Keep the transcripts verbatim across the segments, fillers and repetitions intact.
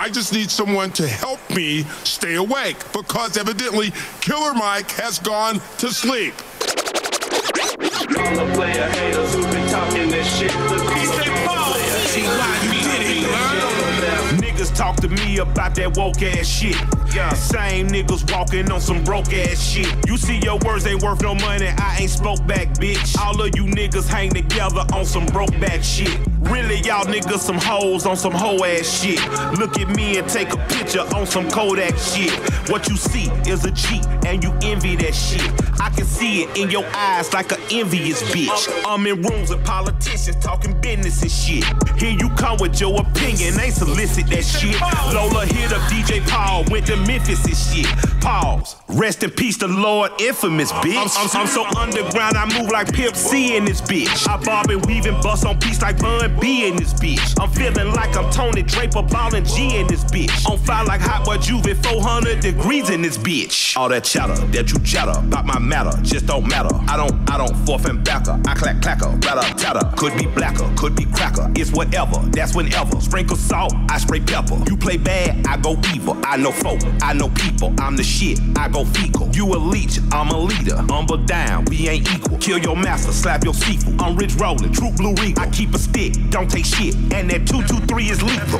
I just need someone to help me stay awake because evidently Killer Mike has gone to sleep. All the player haters who been talking this shit. See why you did it, Niggas talk to me about that woke ass shit. Yeah, same niggas walking on some broke ass shit. You see your words ain't worth no money, I ain't spoke back, bitch. All of you niggas hang together on some broke back shit. Really, y'all niggas some hoes on some hoe ass shit. Look at me and take a picture on some Kodak shit. What you see is a cheat and you envy that shit. I can see it in your eyes like an envious bitch. I'm in rooms with politicians talking business and shit. Here you come with your opinion, ain't solicit that shit. Lola hit up D J Paul, went to Memphis and shit. Pause. Rest in peace, the Lord infamous bitch. I'm, I'm, I'm so underground, I move like Pimp C in this bitch. I bob and weave and bust on beats like Bun B in this bitch. I'm feeling like I'm Tony Draper, ballin' G in this bitch. On fire like hot boy Juve, four hundred degrees in this bitch. All that chatter that you chatter about my matter just don't matter. I don't, I don't forth and backer. I clack clacker, ratter tatter. Could be blacker, could be cracker. It's whatever, that's whenever. Sprinkle salt, I spray pepper. You play bad, I go evil. I know folk, I know people. I'm the shit, I go fecal. You a leech, I'm a leader. Humble down, we ain't equal. Kill your master, slap your sequel. I'm rich rolling, true blue regal. I keep a stick, don't take shit. And that two two three is lethal.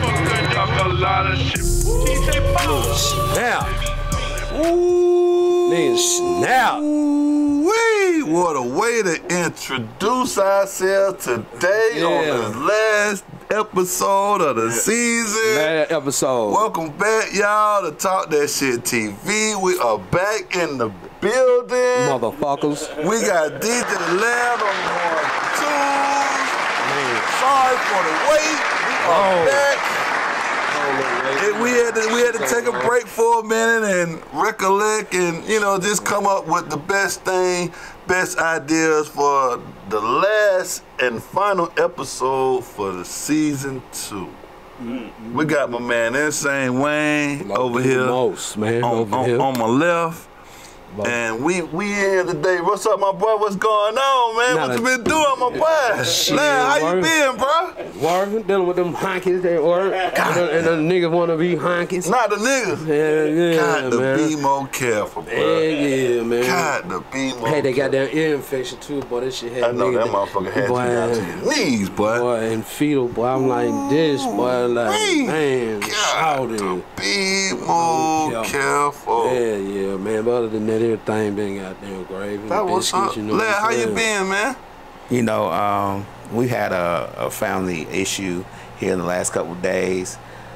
Snap. Ooh. Nigga, snap. Wee! What a way to introduce ourselves today Yeah. on the last episode of the Yeah. season. Last episode. Welcome back, y'all, to Talk That Shit T V. We are back in the building. Motherfuckers. We got D J the Lab on the one, two. Sorry for the wait. We are Oh. back. And we had to we had to take a break for a minute and recollect and you know just come up with the best thing, best ideas for the last and final episode for the season two. Mm-hmm. We got my man Insane Wayne Love over you here, most, man, on, over on, here. on my left. Love And we we in here today. What's up, my boy? What's going on, man? Nah, what you been doing, my boy? Shit, Man, how you work. been, bro? Working, dealing with them honkies, they work. And the, and the niggas wanna be honkies. Not the niggas. Yeah, yeah, Got to man. be more careful, bro. Yeah, yeah, man. Got to be more Hey, they got careful. that ear infection too, boy. That shit had I know niggas that motherfucker had you boy, down to your knees, boy. Boy, and fetal, boy. I'm like this, boy. Like, Wee. man, Got shouting. to be more Yeah. careful. Yeah, yeah, man. But other than that, everything been goddamn gravy. That what's biscuits, up. you know Lad, what I'm how you saying? been, man? You know, um, we had a, a family issue here in the last couple of days.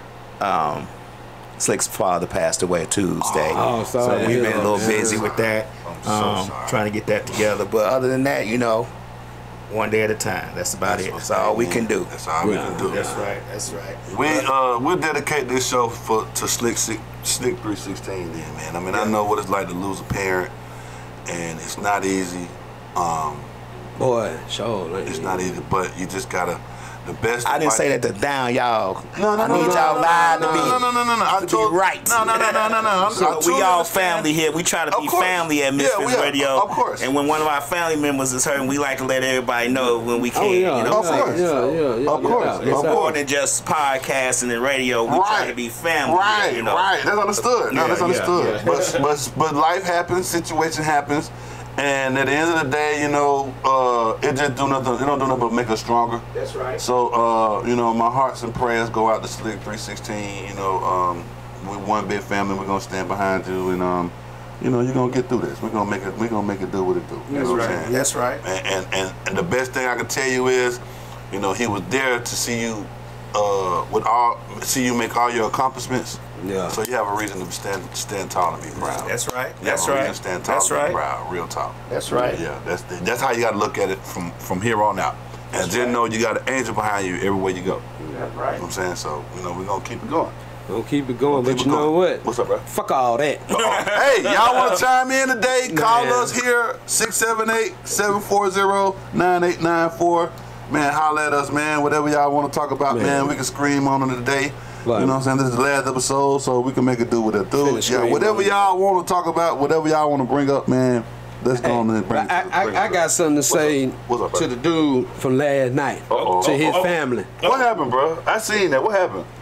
Um, Slick's father passed away Tuesday, Oh, sorry so to we've hear been a little that. busy with that, I'm so um, sorry. trying to get that together. But other than that, you know, one day at a time. That's about it. That's all we can do. That's all we Yeah. can do. That's right. That's right. We uh we dedicate this show for to Slick Slick Slick three sixteen then, man. I mean, I know what it's like to lose a parent, and it's not easy. Um, Boy, sure. Like, it's not easy, but you just gotta the best. I didn't advice- say that to down y'all. No, no, I no, need no, y'all no, live no, to be no, no, no, no, no. I to told, be right. No, no, no, no, no, no. I'm, I So we totally all understand. family here. We try to Of be course. family at Yeah, Misfits we are. Radio. Of course. And when one of our family members is hurt, we like to let everybody know when we can. Oh, yeah. You know Of what I'm course. saying? Yeah, yeah, yeah. Of course. Yeah, Of It's course. more than just podcasting and radio. We try Right. to be family. Right, you know? right. That's understood. No, Yeah, that's yeah, understood. yeah. But, but but life happens, situation happens, and at the end of the day, you know, uh, it just do nothing. It don't do nothing but make us stronger. That's right. So, uh, you know, my hearts and prayers go out to Slick three sixteen. You know, um, we're one big family. We're gonna stand behind you, and um, you know, you're gonna get through this. We're gonna make it. We're gonna make it do what it do. You That's know what right. I'm saying? That's right. And, and and and the best thing I can tell you is, you know, he was there to see you, uh, with all see you make all your accomplishments. Yeah. So you have a reason to stand stand tall and be proud. That's right. You That's have a reason right. to stand tall That's and be right. proud. Real talk. That's right. Yeah. That's the, that's how you got to look at it from from here on out. And That's then right. know you got an angel behind you everywhere you go. That's You right. know what I'm saying? So you know we're gonna keep it going. Don't keep it going, Keep but it you know going. what? What's up, bro? Fuck all that. Hey, y'all want to chime in today? Call Man. us here, six seven eight, seven four zero, nine eight nine four. Man, holler at us, man. Whatever y'all want to talk about, man, Man. we can scream on it today. Right. You know what I'm saying? This is the last episode, so we can make it do what it do. Finish Yeah, scream whatever on it. y'all want to talk about, whatever y'all want to bring up, man, let's go on and bring it. I, bring I, it I up. got something to say What's up, to bro? the dude from last night, Uh-oh. to his Uh-oh. family. What happened, bro? I seen that. What happened?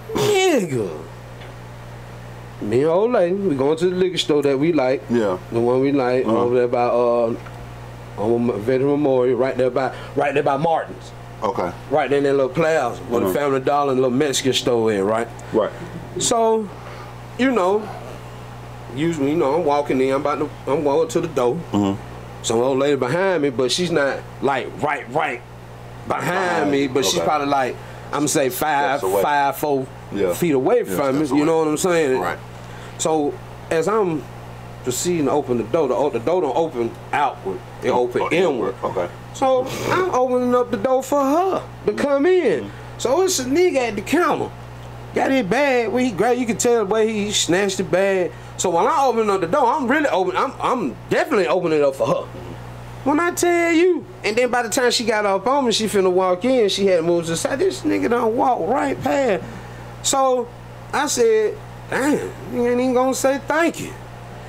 Nigga. Me and old lady, we going to the liquor store that we like. Yeah. The one we like Uh-huh. over there by uh on Veteran Memorial, right there by right there by Martin's. Okay. Right there in that little plaza where Uh-huh. the Family Dollar and the little Mexican store is, right? Right. So, you know, usually, you know, I'm walking in, I'm about to I'm going to the door. Mm-hmm. Some old lady behind me, but she's not like right right behind me, but she's Okay. probably like I'm gonna say five, Steps away. five, four Yeah. feet away Yeah, from me. steps You know away. what I'm saying? Right. So as I'm proceeding to open the door, the, the door don't open outward, it open Oh, inward. Okay. So I'm opening up the door for her to come in. So it's a nigga at the counter. Got his bag where he grabbed, you can tell the way he snatched the bag. So while I open up the door, I'm really open, I'm I'm definitely opening it up for her. When I tell you, and then by the time she got up on me, she finna walk in, she had to move to the side. This nigga done walk right past. So I said, damn, you ain't even gonna say thank you.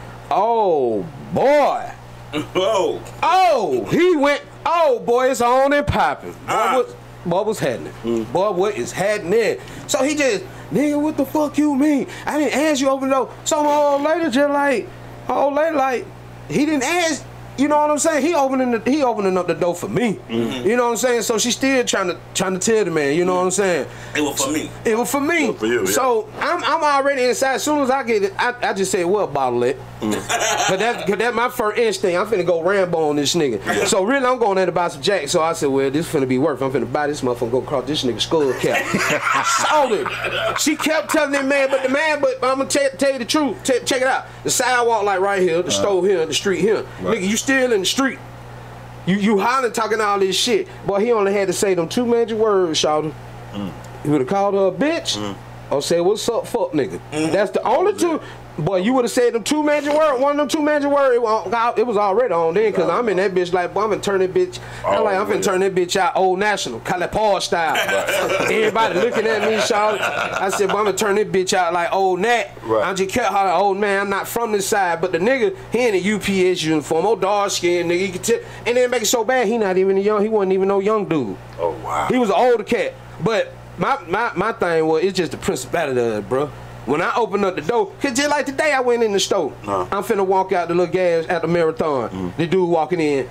Oh boy. Oh. Oh, he went, oh boy, it's on and popping. Boy, Ah. what, boy, what's happening? Boy, what is happening? So he just, nigga, what the fuck you mean? I didn't ask you to open the door. So my old lady just like, my old lady like, he didn't ask, you know what I'm saying? He opening the, he opening up the door for me. Mm-hmm. You know what I'm saying? So she still trying to trying to tell the man, you know what I'm saying? It was for me. It was for me. It was for you, yeah. So I'm I'm already inside. As soon as I get it, I, I just said, well, bottle it. Mm. Cause that, cause that my first instinct. I'm finna go Rambo on this nigga. So really, I'm going there to buy some Jack. So I said, well, this finna be worth. I'm finna buy this motherfucker and go across this nigga's skull cap. Sold it. She kept telling that man, but the man, but I'm gonna tell, tell you the truth. T- check it out. The sidewalk like right here, the store here, the street here. Nigga, you still in the street. You you hollering talking all this shit. Boy, he only had to say them two magic words, shawty. Mm. He would have called her a bitch mm. or said, what's up, fuck nigga. Mm. That's the only two. Boy, you would have said them two magic words. One of them two magic words, it was, it was already on then, because I'm in that bitch like, boy, I'm finna turn that bitch. I'm like, I'm finna turn that bitch out Old National, call it Paul style. Right. Everybody looking at me, shawty. I said, boy, I'm gonna turn that bitch out like Old Nat. Right. I just kept hollering, old man, I'm not from this side. But the nigga, he in a U P S uniform, old dark skin nigga. You can tell, and then make it so bad, he not even a young, he wasn't even no young dude. Oh, wow. He was an older cat. But my my, my thing was, it's just the principality of it, bro. When I opened up the door, cause just like today I went in the store. Uh. I'm finna walk out the little gas at the marathon. Mm. The dude walking in.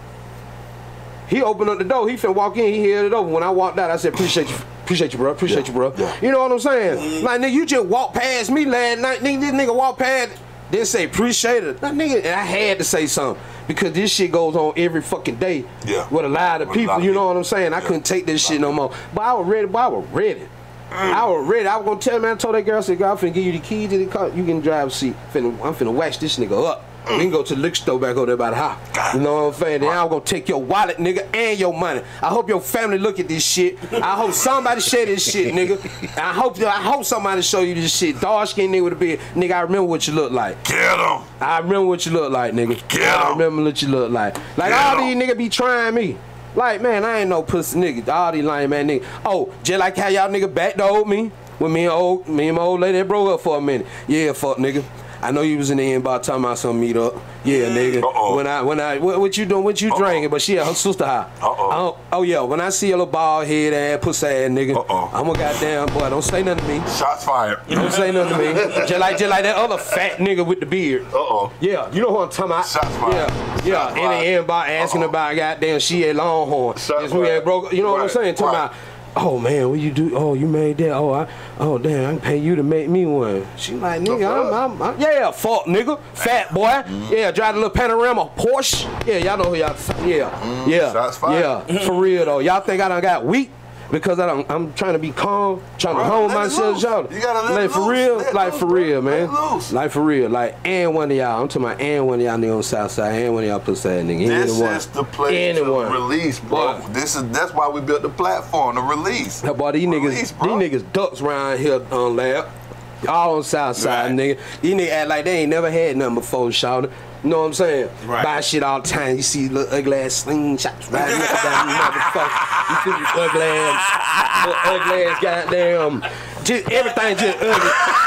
He opened up the door, he finna walk in, he held it over. When I walked out, I said, appreciate you, appreciate you, bro, appreciate yeah. you, bro. Yeah. You know what I'm saying? Mm. Like, nigga, you just walked past me last night, nigga, this nigga walked past, didn't say appreciate it. That nigga, and I had to say something. Because this shit goes on every fucking day yeah. with a lot of with people, lot of you know people. what I'm saying? I yeah. couldn't take this shit no more. But I was ready, but I was ready. Mm. I was ready. I was gonna tell man, I told that girl, I said, girl, I'm finna give you the key to the car. You can drive a seat. Finna, I'm finna wax this nigga up. Mm. We can go to the liquor store back over there by the house. You know what I'm saying? Then I'm gonna take your wallet, nigga, and your money. I hope your family look at this shit. I hope somebody share this shit, nigga. I hope I hope somebody show you this shit. Dark skinned nigga with a beard. Nigga, I remember what you look like. Get him. I remember what you look like, nigga. Get I him. remember what you look like. Like Get all him. these niggas be trying me. Like, man, I ain't no pussy nigga. All these lying man niggas. Oh, just like how y'all nigga backdoored me. When me and old me and my old lady broke up for a minute. Yeah, fuck nigga. I know you was in the inbox talking about some meet up. Yeah, nigga. Uh-oh. When I when I what, what you doing? What you Uh-oh. drinking? But she at her sister house. Uh-oh. Oh, oh yeah. When I see a little bald head ass pussy ass nigga, Uh-oh. I'm a goddamn boy. Don't say nothing to me. Shots fired. Don't say nothing to me. Just like just like that other fat nigga with the beard. Uh-oh. Yeah, you know who I'm talking about. Shots fired. Yeah, Shots yeah. fired. In the inbox asking Uh-oh. about goddamn she at Longhorn. Shots This we fired. had broke. You know what I'm Right, saying? Talking right. about. Oh man, what you do? Oh, you made that? Oh, I, oh damn, I can pay you to make me one. She like, nigga, I'm, I'm, I'm, yeah, fuck, nigga, fat boy, mm. yeah, drive a little panorama Porsche, yeah, y'all know who y'all, yeah, mm, yeah, shots fired. yeah, for real though, y'all think I done got weak because I don't, I'm trying to be calm, trying Bro, to hold let it myself, loose. y'all. You gotta let like it for loose. real, Let it like loose, for bro. real, Let man, it loose. like for real, like and one of y'all, I'm talking about and one of y'all nigga on the south side, and one of y'all pussy ass nigga, This anyone, is the place anyone. to release, bro. Boy. This is that's why we built the platform to release. How about these Release, niggas? bro. These niggas ducks around here on lab. All on south side, Right. nigga. These niggas act like they ain't never had nothing before, shout. You know what I'm saying? Right. Buy shit all the time. You see little ugly ass slingshots riding up and down, you motherfucker. You see these ugly ass, little ugly ass goddamn, just everything just ugly.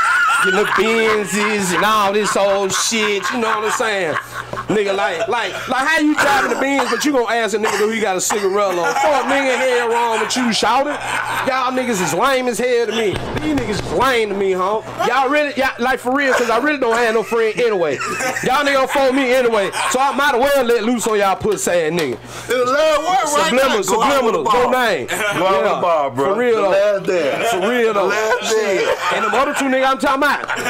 your little Benzes and all this old shit. You know what I'm saying? Nigga, like, like, like how you driving the Benz, but you gonna ask a nigga if he got a cigarette on? Fuck, nigga, hell wrong with you, shouted. Y'all niggas is lame as hell to me. These niggas is lame to me, huh? Y'all really, y'all, like for real, cause I really don't have no friend anyway. Y'all nigga don't phone me anyway, so I might as well let loose on y'all pussy ass nigga. The last word right now. Subliminal, subliminal, no name. Go out with the ball, bro. For real the though. Last dance. For real though. The last dance. And them other two niggas I'm talking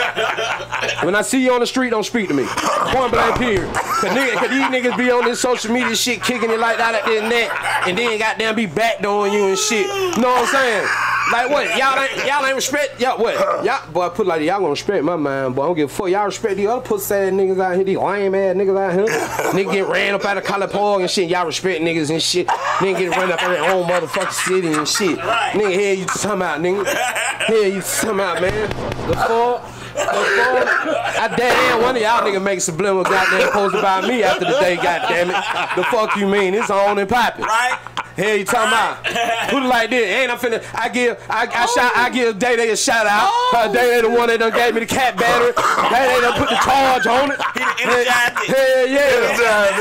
about. When I see you on the street, don't speak to me. Point blank period. Cause, nigga, cause these niggas be on this social media shit, kicking it like that at their neck, and then goddamn be backdooring you and shit. You know what I'm saying? Like what? Y'all ain't y'all ain't respect y'all what? Y'all boy put it like y'all gonna respect my mind, boy. I don't give a fuck. Y'all respect these other pussy ass niggas out here, these lame ass niggas out here. Niggas get ran up out of College Park and shit. Y'all respect niggas and shit. Niggas get ran up out of their own motherfucking city and shit. Nigga, hell you talking about, nigga? Hell you talking about, man? The fuck? The fuck? I damn one of y'all niggas make subliminal goddamn post about me after the day, goddamn it. The fuck you mean? It's on and popping. Right? Hell you talking about? Put it like this. Ain't I finna I give I, I oh. shout I give Day Day a shout out. Oh. Uh, Day Day the one that done gave me the cat battery. Day Day done put the charge on it. Hell yeah.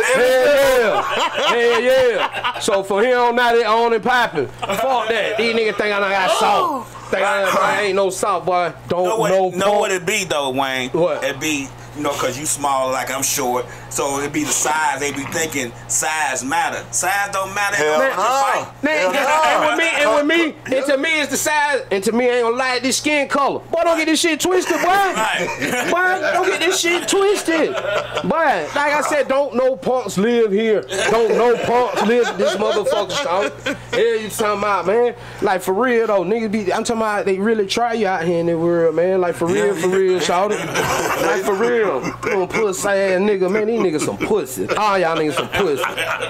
Hell yeah. Hell yeah. So for him on that it on and popping. Fuck that. These niggas think I done got salt. Think I, I ain't no salt, boy. Don't know what, no know what it be though, Wayne? What? It be, you know, cause you small like I'm short, so it be the size. They be thinking size matter. Size don't matter. Hell Man, no. Man, and with me, and with me, and to me it's the size, and to me I ain't gonna lie, this skin color. Boy, don't get this shit twisted, boy. Right. Boy, don't get this shit twisted. Boy, like I said, don't no punks live here. Don't no punks live in this motherfucker shit. Hell you talking about, man? Like for real though, niggas be, I'm talking about they really try you out here in the world, man. Like for real, for real, shout it. Like for real. Little pussy ass nigga, man. These niggas some pussy. All y'all niggas some pussy.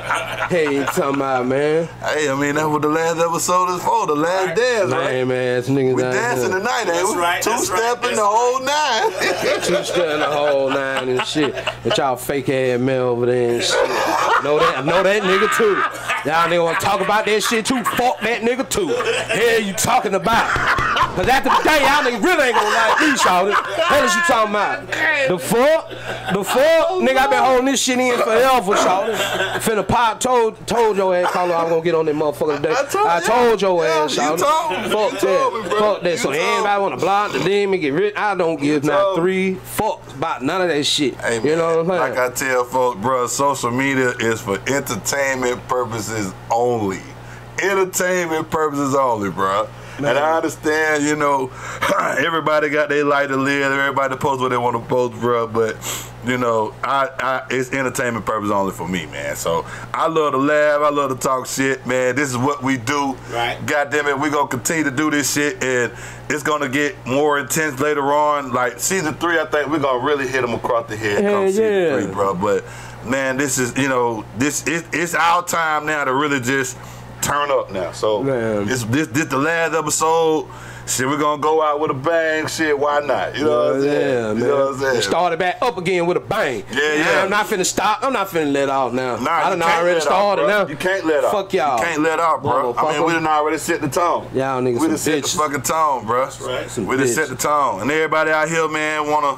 Hey, you talking about, man? Hey, I mean, that's what the last episode is for. The last right. dance, right? Lame ass niggas. We dancing tonight, ain't we? Right, Two stepping right. the whole nine. Two stepping the whole nine and shit. But y'all fake ass man over there and shit. Know that, know that nigga too. Y'all nigga wanna talk about that shit too? Fuck that nigga too. Hell you talking about? Cause after the day, y'all niggas really ain't gonna like me, shawty. What is you talking about? The fuck? The fuck? Nigga, I been holding this shit in forever, shawty. Finna pop told told your ass, Carlo, I'm gonna get on that motherfucker today. I told, I told your yeah, ass, shawty. Fuck that. Me, fuck that. You So anybody wanna block the demon, get rid? I don't give not three fucks about none of that shit. Hey, you know what I'm like saying? I tell folks, bro, social media is for entertainment purposes only. Entertainment purposes only, bro. Man. And I understand, you know, everybody got their life to live. Everybody post what they want to post, bro. But, you know, I, I it's entertainment purpose only for me, man. So I love to laugh. I love to talk shit, man. This is what we do. Right. God damn it, we're going to continue to do this shit. And it's going to get more intense later on. Like, season three, I think we're going to really hit them across the head come yeah, season yeah. three, bro. But, man, this is, you know, this it, it's our time now to really just turn up now. So it's this this the last episode. Shit, we're gonna go out with a bang. Shit, why not? You know what I'm saying? Yeah, man. You know what I'm saying? Started back up again with a bang. Yeah, yeah. I'm not finna stop. I'm not finna let off now. Nah, I you done can't already let started off, now. You can't let off. Fuck y'all. You can't let off, bro. I mean, we done already set the tone. Y'all niggas We some done set the bitches. fucking tone, bro. That's right. Some We done bitches. set the tone, and everybody out here, man, wanna,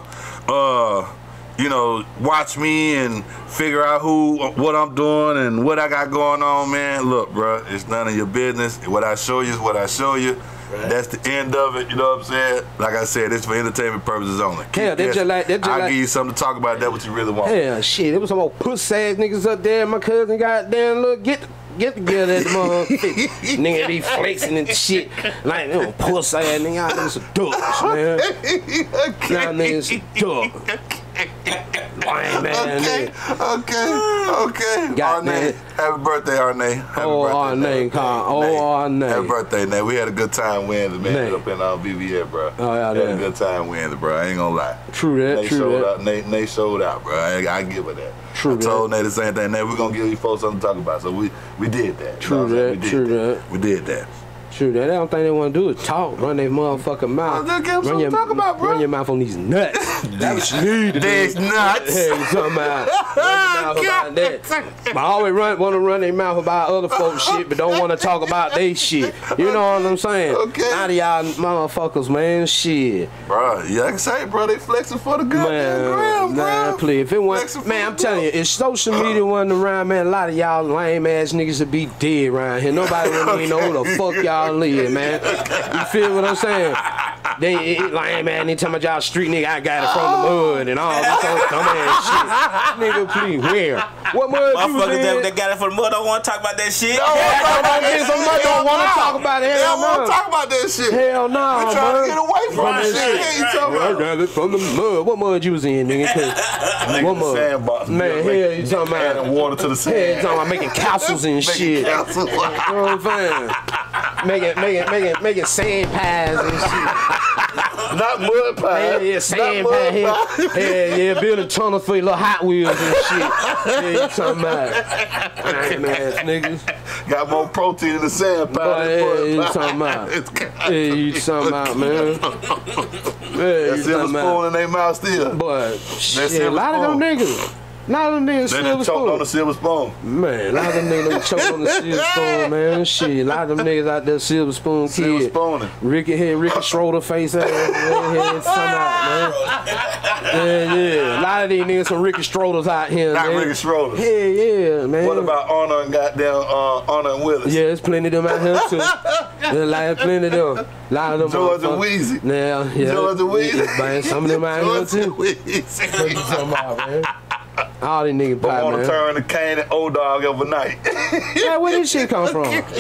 uh, you know, watch me and figure out who, what I'm doing and what I got going on, man. Look, bro, it's none of your business. What I show you is what I show you. Right. That's the end of it, you know what I'm saying? Like I said, it's for entertainment purposes only. Hell, they just like, they just I'll like, give you something to talk about. That's what you really want. hell, shit, there was some old pussy ass niggas up there. My cousin goddamn look, get get together at the motherfucker. Nigga be flexing and shit. Like, you know, pussy ass nigga, y'all niggas some ducks, man. Y'all niggas some ducks. Lame ass Okay, nigga. okay, okay. Got Arne, that. happy birthday, Arne. Happy Oh, birthday, Arne, man. Con. Oh, Arne. Happy birthday, man. We had a good time Wednesday, man. Nay. Up in uh, B V A, bro. Oh, yeah, we had yeah. a good time Wednesday, bro. I ain't gonna lie. True that, Nate true showed that. out. Nate, Nate showed out, bro. I, I give her that. True I told that. Nate the same thing. Nate, we're gonna give you folks something to talk about. So we we did that. You True know what I'm saying? that, We did true that. that. We did that. True that. The only thing they want to do is talk. Run their motherfucking mouth. Well, just give 'em something run your, to talk about, bro. Run your mouth on these nuts. That was need to These nuts. Hey, you talking about, run their mouth about that. But I always run, want to run their mouth about other folks' shit, but don't want to talk about they shit. You know what I'm saying? Okay. Now to y'all motherfuckers, man, shit. Bro, yeah, I can say, bro, they flexing for the goddamn Man, gram, bro. nah, please. If it Flexing wasn't, for man, the I'm telling you, gram. if social media wasn't around, man, a lot of y'all lame ass niggas would be dead around here. Nobody would even know who the fuck y'all live, man. You feel what I'm saying? They it, like, man, they talking about y'all street nigga, I got it from the mud and all this other dumb ass shit. Nigga, please, where? What mud you was Motherfuckers that, in? that got it from the mud don't want to talk about that shit. Don't wanna talk about that Some shit. mud don't want to Hell talk no. about it. They Hell don't want no. to talk about that shit. Hell no, We trying man. to get away from Right, that shit. right, You talking I about? got it from the mud. What mud you was in, nigga? 'Cause what mud? Sandbox. Man, hell, you talking about? Adding water to the Hell, you sand. talking about making castles and shit. Castles. You know what I'm saying? Making, making, making, making sand pies and shit. Not mud pie. Yeah, yeah, sand Not pie. mud Yeah, pie. yeah, yeah, building tunnels for your little Hot Wheels and shit. Yeah, you talking about? Lame ass niggas. Got more protein in the sand pie Boy, than yeah, you mud pie. talking about? It's- Yeah, you talking about, man? Yeah, That you silver talking about? spoon in their mouth still. But shit, a silver lot of them spoon. niggas. A lot of them niggas They silver done choked on the spoon. silver spoon. Man, a lot of them niggas done choked on the silver spoon, man. Shit, a lot of them niggas out there silver spoon Silver kid. spooning. Ricky head, Ricky Schroeder face ass. Yeah, yeah, some out, man. Yeah, yeah. A lot of these niggas some Ricky Schroeders out here, Not man. Ricky Schroeder. Yeah, yeah, man. What about Honor and goddamn uh, Honor and Willis? Yeah, there's plenty of them out here too. There's like plenty of them. A lot of them. George and motherfuckers. Weezy. Yeah, yeah. George and Weezy. Yeah, man, some of them out here George too. and Weezy. What you talking about, man? All these niggas But pop, want to man. turn the Kane and old dog overnight. Yeah, where this shit come from? Like,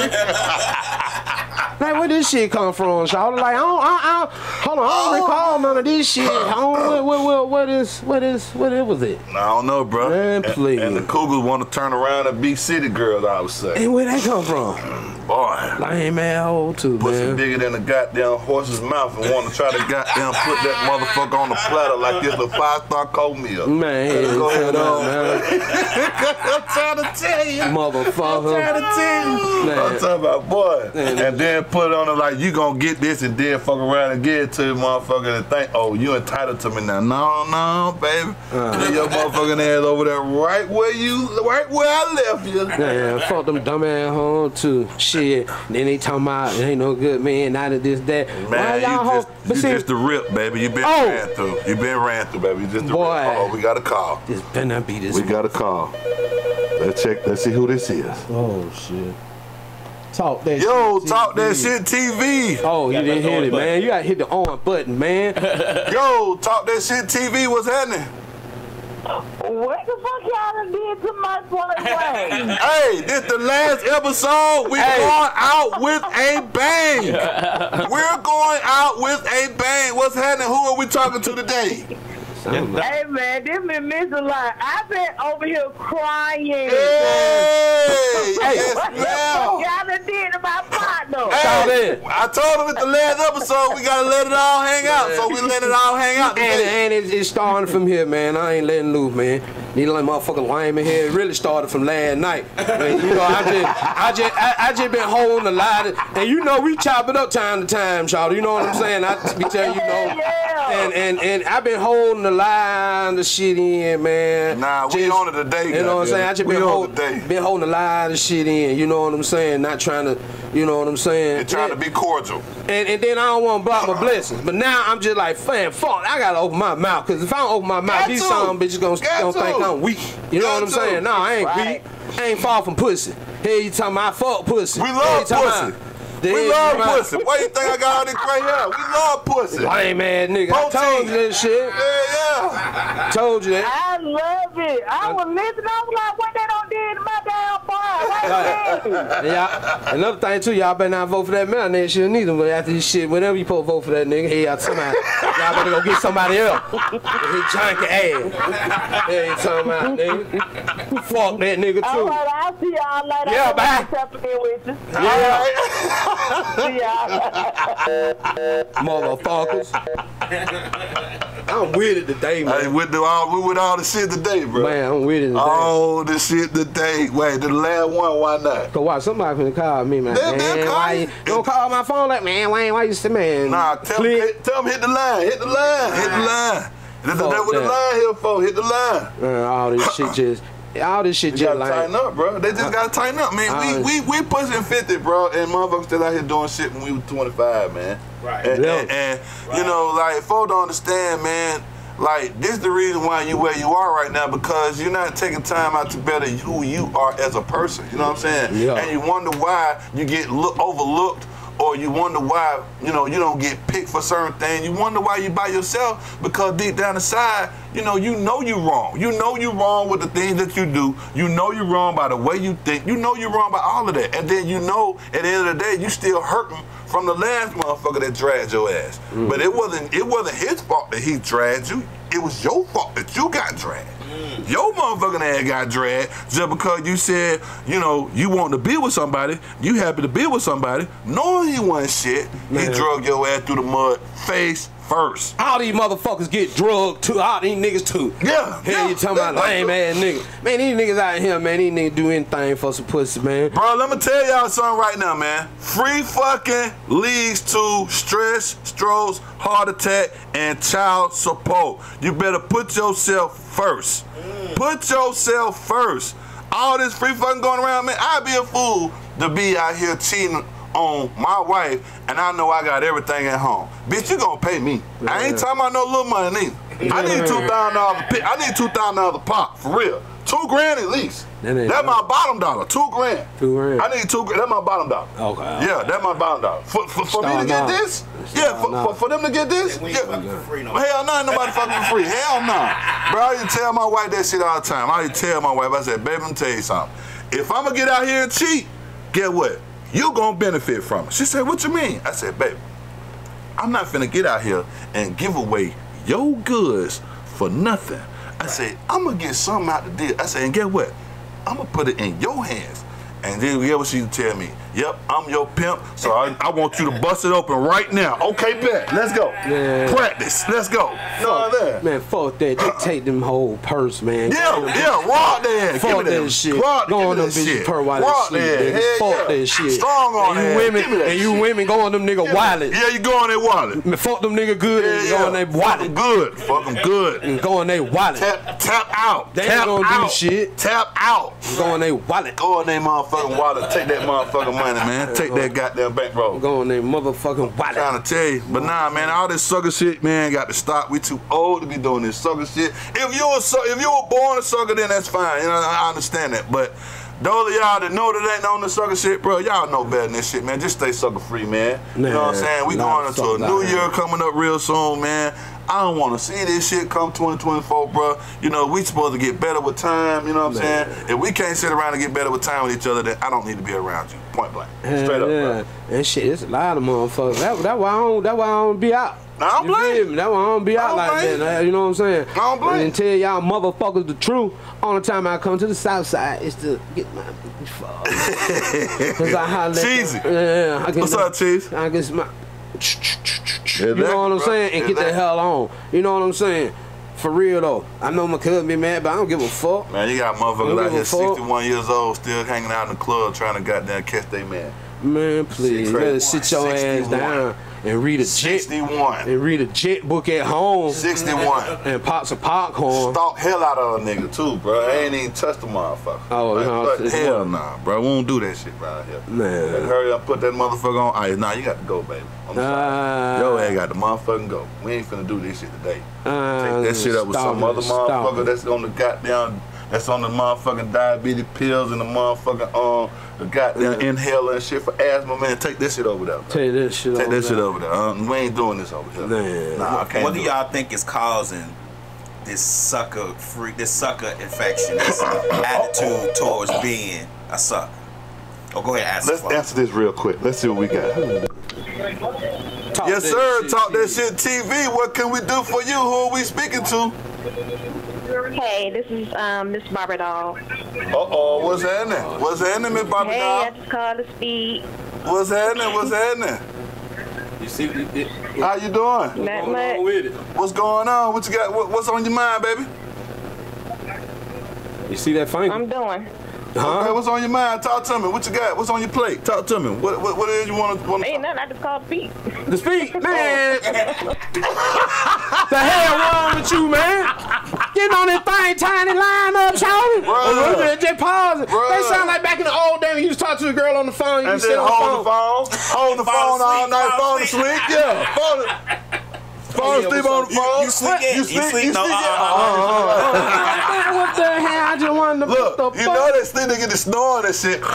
where this shit come from, y'all? Like, I don't, I, I, hold on, I don't recall none of this shit. I don't, what, what, what, what is, what is, what it was it? I don't know, bro. Man, And- please. And, the Cougars want to turn around and be city girls, I would say. And where that come from? Boy. Lame man, old too, Pussy man. bigger than the goddamn horse's mouth and want to try to goddamn put that motherfucker on the platter like it's a five-star cold meal. Man, Let's go ahead shut up, on. man. I'm trying to tell you. Motherfucker. I'm trying to tell you. Man. I'm talking about, boy. Man. And then put it on it like, you gonna get this and then fuck around and get it to the motherfucker and think, oh, you entitled to me now. No, no, baby. Uh. Leave your motherfucking ass over there right where you, right where I left you. Man, fuck them dumb ass hoes too. Shit. Then they talking about it ain't no good man, not of this, that. Why Man, y'all you hoes? just, But you see, just the rip, baby. You been Oh. ran through. You been ran through, baby. You just the Boy. rip. Oh, we got a call. this better not be this. We got a call. Let's check. Let's see who this is. Oh shit. Talk that Yo, shit. talk that T V. shit T V. Oh, you Gotta didn't hit the hit on it, button. man. You gotta hit the on button, man. Yo, talk that shit T V. What's happening? What the fuck y'all done did to my boy Wayne? Hey, this the last episode. We Hey. going out with a bang. We're going out with a bang. What's happening? Who are we talking to today? Hey man, this been missing a lot. I've been over here crying. Hey, Hey. yes, What the fuck ma'am. y'all done did to my partner? Shout Hey, in. I told him at the last episode we gotta let it all hang out, so we let it all hang out And, today. and it's, it's starting from here, man. I ain't letting loose, man. These like motherfucking lame in here. It really started from last night. Man, you know, I just, I just, I, I just been holding the line, and you know, we chop it up time to time, y'all. You know what I'm saying? I be telling you, you know, Yeah. and and and I've been holding the line, the shit in, man. Nah, we on it today, You know what I'm saying? I just We been, on hold, today. been holding the line, the shit in. You know what I'm saying? Not trying to, you know what I'm saying? You're trying to be cordial. And, and then I don't want to block my blessings. But now I'm just like, fam, fuck, I gotta open my mouth. Cause if I don't open my mouth, Got these to. some bitches gonna, Got gonna to. think I'm weak. You know Got what I'm to. saying? No, I ain't Right. weak. I ain't far from pussy. Here you talking about I fuck pussy. We Here love you talking pussy. about- Then We you love talking about pussy. Why you think I got all this gray hair? We love pussy. Lame ass nigga. I Protein. told you that shit. Yeah, yeah. Told you that. I love it. I was listening. I was like, what they done did to my damn boy? Wait a minute. And y'all, another thing too, y'all better not vote for that man next year neither. But after this shit, whenever you supposed to vote for that nigga, hey, y'all somebody, y'all better go get somebody else. His junkie ass. Hey, you talking about nigga? Fuck that nigga All too. right, I'll see y'all later. Yeah, I'm bye. tapping in with you. Yeah, See y'all. motherfuckers. I'm with it today, Hey, man. with the all, we with all the shit today, bro. Man, I'm with it today. All the shit today. Wait, the last one, why not? Cause why somebody finna call me, man. They- they'll Man, call why you. you don't call my phone like, man, Wayne, why you say, man? Nah, tell him, click. hit, tell him hit the line, hit the line, hit the line. That's what the line here for. Hit the line. Man, all this shit just, all this shit you just gotta like. tighten up, bro. They just gotta tighten up, man. I, we we we pushing fifty, bro, and motherfuckers still out here doing shit when we was twenty-five, man. Right. And, Yeah. and, and Right. you know, like, folks don't understand, man. Like, this is the reason why you where you are right now, because you're not taking time out to better who you are as a person. You know what I'm saying? Yeah. And you wonder why you get look, overlooked, or you wonder why, you know, you don't get picked for certain things. You wonder why you by yourself, because deep down inside, you know, you know you wrong. You know you wrong with the things that you do. You know you wrong by the way you think. You know you wrong by all of that. And then you know, at the end of the day, you still hurting from the last motherfucker that dragged your ass. Mm. But it wasn't it wasn't his fault that he dragged you. It was your fault that you got dragged. Mm. Your motherfucking ass got dragged just because you said, you know, you want to be with somebody, you happy to be with somebody, knowing he wasn't shit, Man. he drug your ass through the mud face first. All these motherfuckers get drugged too. All these niggas too. Yeah. Hell, yeah, you talking about lame ass niggas. Man, these niggas out here, man, these niggas do anything for some pussy, man. Bro, let me tell y'all something right now, man. Free fucking leads to stress, strokes, heart attack, and child support. You better put yourself first. Mm. Put yourself first. All this free fucking going around, man, I'd be a fool to be out here cheating on my wife, and I know I got everything at home. Bitch, you gonna pay me. Yeah. I ain't talking about no little money neither. Yeah. I need two thousand dollars. I need two thousand dollars a pop for real. Two grand at least. That that's my bottom dollar. Two grand. Two grand. I need two grand. That's my bottom dollar. Okay. Yeah, that's my bottom dollar. For, for, for me to get this? Yeah, for, for, for them to get this? We yeah. ain't fucking for free, no. Hell no, nobody fucking for free. Hell no. Bro, I used to tell my wife that shit all the time. I used to tell my wife, I said, baby, let me tell you something. If I'm gonna get out here and cheat, get what? You gonna benefit from it. She said, what you mean? I said, baby, I'm not finna get out here and give away your goods for nothing. I said, I'm gonna get something out the deal. I said, and get what? I'm gonna put it in your hands. And then you ever she tell me, yep, I'm your pimp, so I, I want you to bust it open right now. Okay, bet. Let's go. Man. Practice. Let's go. No, fuck, man, fuck that. Just take them whole purse, man. Yeah, yeah, rock that. Fuck that shit. Rock, go on them bitches per wallet shit. Fuck that shit. Strong on and you women, and you women go on them nigga wallet. Yeah, you go on their wallet. Man, fuck them nigga good and go on their wallet. Good. Fuck them good. And go on their wallet. Tap, tap out. They tap ain't gonna out. do shit. Tap out. Go on their wallet. Go on their motherfucking wallet. Take that motherfucking money, man. Take that goddamn bankroll. Go on their motherfucking wallet. I'm trying to tell you. But nah, man, all this sucker shit, man, got to stop. We too old to be doing this sucker shit. If you were if you were born a sucker, then that's fine. You know, I understand that. But those of y'all that know that ain't on the sucker shit, bro, y'all know better than this shit, man. Just stay sucker free, man. Nah, you know what I'm saying? We nah, going into a new year coming up real soon, man. I don't want to see this shit come twenty twenty-four, bro. You know, we supposed to get better with time, you know what I'm Man. saying? If we can't sit around and get better with time with each other, then I don't need to be around you. Point blank. Straight up, yeah. bro. And shit, it's a lot of motherfuckers. That, that why I don't, that why I don't be out. I don't You blame feel me? That's why I don't be I out don't like blame that. You know what I'm saying? I don't blame And tell y'all motherfuckers the truth. Only time I come to the south side is to get my bitch fucked. Cause I holler at Cheesy. them. Yeah, I get What's my, up, Cheese? I get my. Yeah, You know what I'm bro. saying? And Yeah, get the that- hell on. You know what I'm saying? For real though. I know my cousin be mad, but I don't give a fuck. Man, you got motherfuckers Don't out give a here fuck. sixty-one years old still hanging out in the club trying to goddamn catch they man. Man, please, you better sit your ass sixty-one. down and read a jet sixty-one. and read a jet book at home sixty-one. and pop some popcorn. Stalk hell out of a nigga too, bro. I ain't even touched the motherfucker. Oh, Like, no, but it's hell one. nah, bro. We won't do that shit around here. Man. Like, hurry up, put that motherfucker on ice. Nah, you got to go, baby. I'm sorry. Ah. Yo, ain't got to motherfucking go. We ain't finna do this shit today. Ah, Take that shit up with stop some it, other stop motherfucker it. that's on the goddamn, that's on the motherfucking diabetes pills and the motherfucking um the goddamn inhaler and shit for asthma, man. Take this shit over there. Bro. Take that shit Take over that shit there. over there. Uh, we ain't doing this over here. Man. Nah, I can't. What do do it. y'all think is causing this sucker free, this sucker infection, this attitude towards being a sucker? Oh, go ahead, ask. Let's answer this real quick. Let's see what we got. Talk Yes, that sir. shit, Talk that T V. shit T V. What can we do for you? Who are we speaking to? Hey, this is um, Miss Barbara Doll. Uh-oh, what's happening? What's happening, Miss Bobby Hey, I Doll? just called to speak. What's happening? What's happening? You see, it, it, How you doing? Not going on much. with it. What's going on? What you got? What, what's on your mind, baby? You see that finger? I'm doing. Okay, Huh? what's on your mind? Talk to me. What you got? What's on your plate? Talk to me. What what, what is you want to want Ain't to nothing. I just called to speak. The speak, man. The hell wrong with you, man? Getting on that thing, tiny line up, shouting. Bruh. Just pause it. Bruh. They sound like back in the old days when you used to talk to a girl on the phone. You And sit then on hold the phone. the phone, hold the phone all night, phone to sleep. Yeah, phone. Phone Yeah, sleep what's on up? the phone. You sleep yet? You You sleep? sleep? You No, sleep? uh, yet? Man, what the hell? I just wanted to Look, put the you fuck- know that sleep they get to snoring and shit.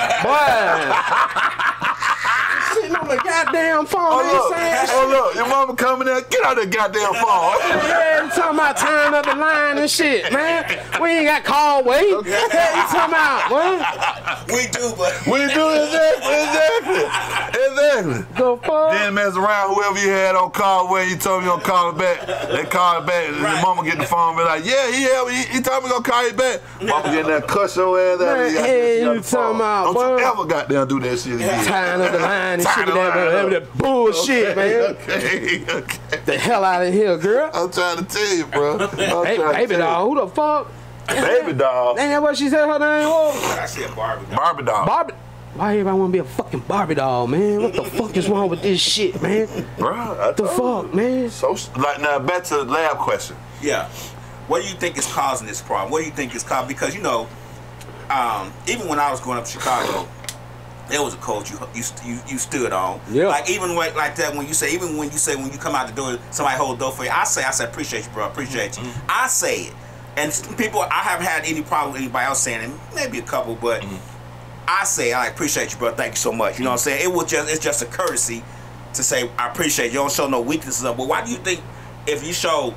Boy. Sitting on the goddamn phone, Oh ain't look, saying oh look, your mama coming in. Get out of that goddamn phone. Yeah, you talking about tying up the line and shit, man. We ain't got call wait. Yeah, you talking about what? We do, but We do exactly, exactly, exactly. The fuck? Then mess around, whoever you had on call when you told me you gonna call it back. They call it back, and your mama get the phone and be like, yeah, he, he, he told me gonna call you back. Mama getting that cuss your ass out. Man, You got- hey, you got you the phone. talking about, Don't you boy. ever goddamn do that shit again. Tying up the line and shit, Tying the that, line that, up. that bullshit, man. Okay, okay. The hell out of here, girl. I'm trying to tell you, bro. I'm Hey, trying to baby tell doll, who the fuck? you. Baby doll. Ain't that what she said her name was? I said Barbie. Barbie doll. Barbie. Why everybody wanna be a fucking Barbie doll, man? What the fuck is wrong with this shit, man? Bro, I The told fuck, man? So, like, now back to the lab question. Yeah. What do you think is causing this problem? What do you think is causing? Because you know, um, even when I was growing up in Chicago, there was a coach you you you, you stood on. Yeah. Like even when, like that when you say even when you say when you come out the door, somebody hold the door for you. I say I say appreciate you, bro. Appreciate you. Mm-hmm. I say it, and people I haven't had any problem with anybody else saying it. Maybe a couple, but Mm-hmm. I say I appreciate you, bro. Thank you so much. You know what I'm saying? It was just it's just a courtesy to say I appreciate you. You don't show no weaknesses up. But why do you think if you show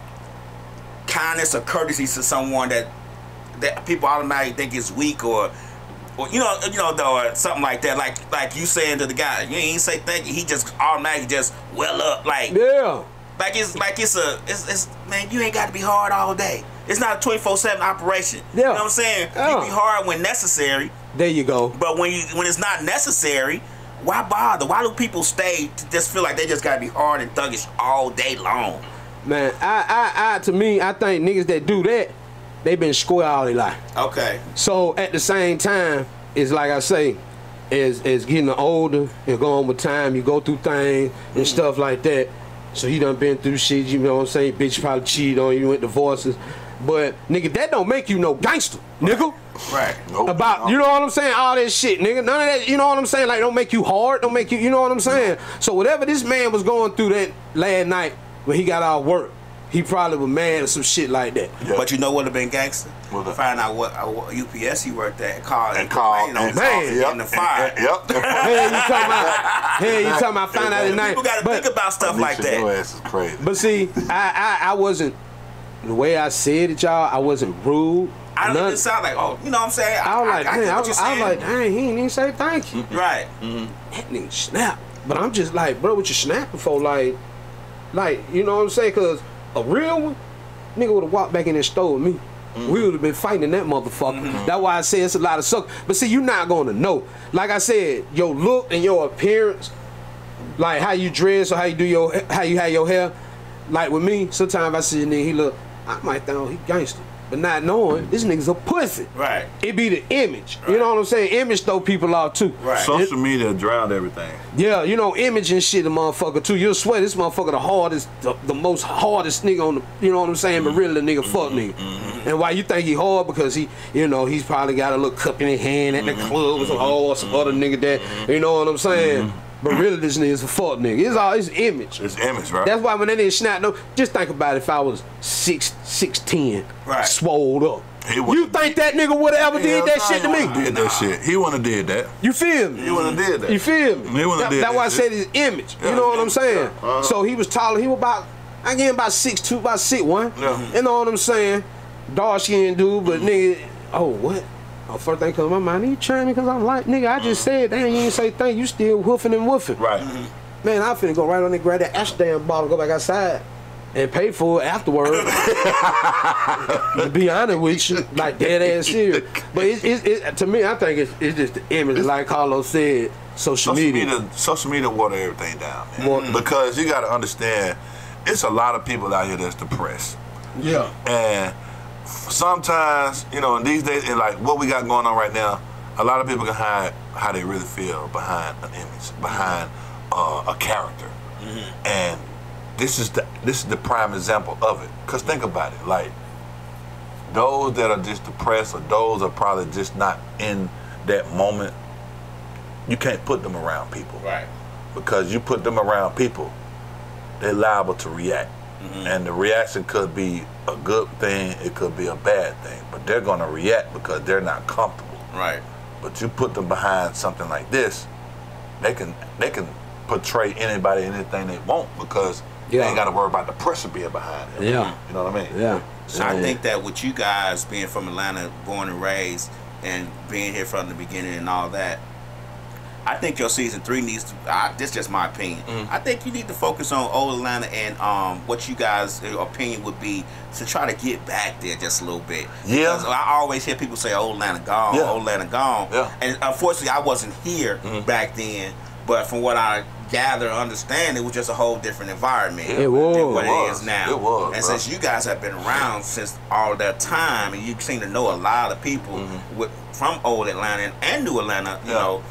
kindness or courtesy to someone that that people automatically think is weak or or you know you know or something like that, like like you saying to the guy, you ain't say thank you, he just automatically just well up like Yeah. like it's like it's a it's, it's man, you ain't got to be hard all day. It's not a twenty-four seven operation. Yeah. You know what I'm saying? Yeah. You be hard when necessary, There you go. but when you when it's not necessary, why bother? Why do people stay to just feel like they just gotta be hard and thuggish all day long? Man, I, I, I, to me, I think niggas that do that, they been square all their life. Okay. So at the same time, it's like I say, is is getting older and going with time, you go through things and stuff like that. So you done been through shit, you know what I'm saying? Bitch probably cheated on you, went divorces. But nigga, that don't make you no gangster, nigga. Right. Nope. About, you know what I'm saying? All that shit, nigga. None of that, you know what I'm saying? Like, don't make you hard, don't make you, you know what I'm saying? So whatever this man was going through that last night when he got out of work, he probably was mad or some shit like that. Yeah. But you know what would have been gangster? What that? Find out what, uh, what U P S he worked at and call And call. you know, and, man. Yep. in the fire. Yep. Hey, you talking about, hey, you talking about find out at night. People gotta But- think about stuff like Your that. ass is crazy. But see, I, I I wasn't the way I said it, y'all. I wasn't rude. I don't none- even sound like, oh, you know what I'm saying? I was like, I, man, get I what was, you're I was saying. like, dang, he ain't even say thank you. Right. That nigga snap. But I'm just like, bro, what you snapping for? Like, like, you know what I'm saying? Cause a real one, nigga would have walked back in that store with me. We would have been fighting that motherfucker. Mm-hmm. That's why I say it's a lot of suck. But see, you're not gonna know. Like I said, your look and your appearance, like how you dress or how you do your how you have your hair. Like with me, sometimes I see a nigga, he look, I might think, oh, he gangster. But not knowing, this nigga's a pussy. Right. It be the image. You know what I'm saying? Image throw people off too. Right. Social media drowned everything. Yeah, you know, image and shit, the motherfucker too. You'll swear this motherfucker the hardest, the, the most hardest nigga on the, you know what I'm saying? But really the nigga fuck nigga. And why you think he hard? Because he, you know, he's probably got a little cup in his hand at the club with some or some other nigga that, you know what I'm saying? But really this nigga's a fuck nigga. It's all, it's image. It's image, right? That's why when they didn't snap, no, just think about it if I was six, six ten, Right. swolled up. He wouldn't- You think that nigga would have ever Hell did that nah, shit to he me? wouldn't Did that shit. He wouldn't have did that. You feel me? He wouldn't have did that. You feel me? He wouldn't That- have did That's why I that said shit. his image. Yeah, You know what yeah, I'm saying? yeah. Uh-huh. So he was taller. He was about, I get him about six two, about six one. Yeah. You know what I'm saying? Dark skinned dude, but nigga, oh what? Oh, first thing comes to my mind, you trying me because I'm like, nigga, I just said, damn, you ain't say thank you, still woofing and woofing. Right. Man, I finna go right on there, grab that Amsterdam bottle, go back outside, and pay for it afterward. To be honest with you, like dead ass serious. But it, it, it, to me, I think it's, it's just the image, like Carlos said, social, Social media. media, social media water everything down, man. Water- Because you got to understand, it's a lot of people out here that's depressed, Yeah. and sometimes, you know, in these days, and like what we got going on right now, a lot of people can hide how they really feel behind an image, behind uh, a character, and this is the this is the prime example of it. Cause think about it, like those that are just depressed or those are probably just not in that moment. You can't put them around people, right? Because you put them around people, they're liable to react, mm-hmm. and the reaction could be a good thing, it could be a bad thing, but they're gonna react because they're not comfortable, right? But you put them behind something like this, they can they can portray anybody anything they want because yeah. they ain't got to worry about the pressure being behind them. Yeah, you know what I mean? Yeah. So yeah. I think that with you guys being from Atlanta, born and raised, and being here from the beginning and all that, I think your season three needs to. I, this is just my opinion. Mm. I think you need to focus on old Atlanta and um, what you guys' opinion would be to try to get back there just a little bit. Yeah. Because I always hear people say old Atlanta gone, yeah. old Atlanta gone. Yeah. And unfortunately, I wasn't here mm. back then. But from what I gather, understand, it was just a whole different environment it was, than what it, it was. is now. It was, and bro. since you guys have been around since all that time, and you seem to know a lot of people mm-hmm. with, from old Atlanta and, and new Atlanta, you yeah. know.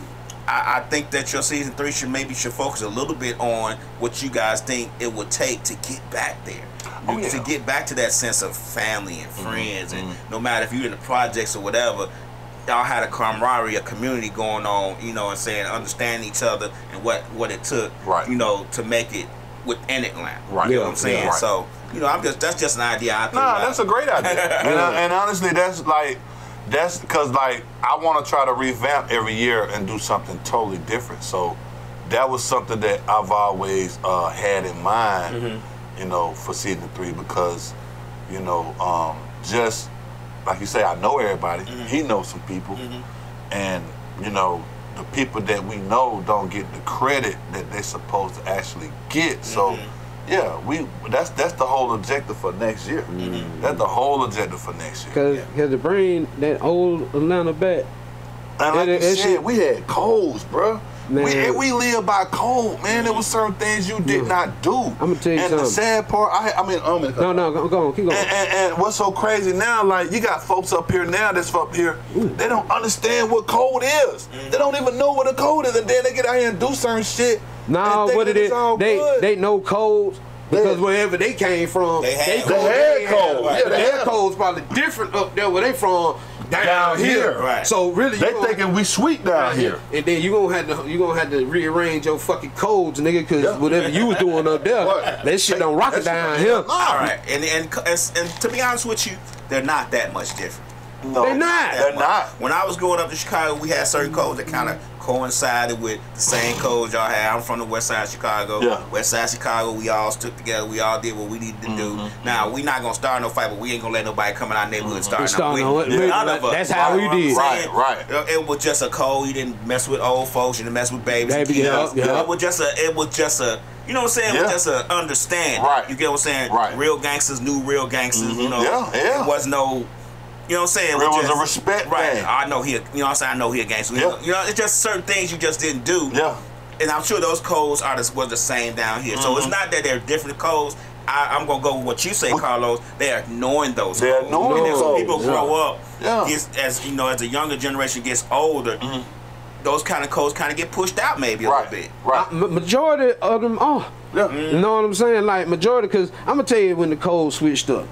I think that your season three should maybe should focus a little bit on what you guys think it would take to get back there, oh, yeah. to get back to that sense of family and friends, mm-hmm. and mm-hmm. no matter if you're in the projects or whatever, y'all had a camaraderie, a community going on, you know, and saying understand each other and what what it took, right. you know, to make it within Atlanta. Right. You know yeah, what I'm saying? Yeah, right. So, you know, I'm just that's just an idea I think. Nah, about. that's a great idea, and, uh, and honestly, that's like. That's because, like, I want to try to revamp every year and do something totally different. So that was something that I've always uh, had in mind, mm-hmm. you know, for season three because, you know, um, just like you say, I know everybody. Mm-hmm. He knows some people. Mm-hmm. And, you know, the people that we know don't get the credit that they're supposed to actually get. So, mm-hmm. yeah, we that's that's the whole objective for next year. Mm-hmm. That's the whole objective for next year. Cause, yeah. cause to bring that old Atlanta back. And like it, you it, said, it, we had codes, bro. Man. We and we live by code, man. There was certain things you did yeah. not do. I'm gonna tell you and something. And the sad part, I, I mean, um, no, no, go, go on, keep going. And, and, and what's so crazy now, like you got folks up here now that's up here, Ooh. They don't understand what code is. Mm. They don't even know what a code is, and then they get out here and do certain shit. No, what it is, they good. they know codes. Because yeah. wherever they came from, they had, they, they had, had codes. Right. Yeah, their codes probably different up there where they from down, down here. here. Right. So really, they gonna, thinking we sweet down here. And then you gonna have to you gonna have to rearrange your fucking codes, nigga, because yeah. whatever you was doing up there, that shit don't rock it down here. All right, and, and and and to be honest with you, they're not that much different. No, they're not. They're much. not. When I was going up to Chicago, we had certain codes that kind of coincided with the same codes y'all had. I'm from the west side of Chicago. Yeah. West side of Chicago, we all stuck together. We all did what we needed to mm-hmm. do. Now, we not going to start no fight, but we ain't going to let nobody come in our neighborhood and start, start no no, yeah. None of us. That's how we did. Right, right. It was just a code. You didn't mess with old folks. You didn't mess with babies Baby, and kids. yeah, yeah. It was just a, it was just a, you know what I'm saying? Yeah. It was just a understanding. Right. You get what I'm saying? Right. Real gangsters knew real gangsters, Mm-hmm. you know. Yeah, yeah. It was no... You know what I'm saying? There was just, a respect right. thing. I know he, you know what I'm saying? I know he a gangster. Yeah. You know, it's just certain things you just didn't do. Yeah. And I'm sure those codes are the, was the same down here. Mm-hmm. So it's not that they're different codes. I, I'm gonna go with what you say, what? Carlos. They are knowing those. They're codes. knowing and those. as people Yeah. grow up, Yeah. gets, as you know, as the younger generation gets older, mm-hmm. those kind of codes kind of get pushed out maybe a right. little bit. Right. Uh, majority of them are. Yeah. Mm-hmm. You know what I'm saying? Like majority, because I'm gonna tell you when the code switched up.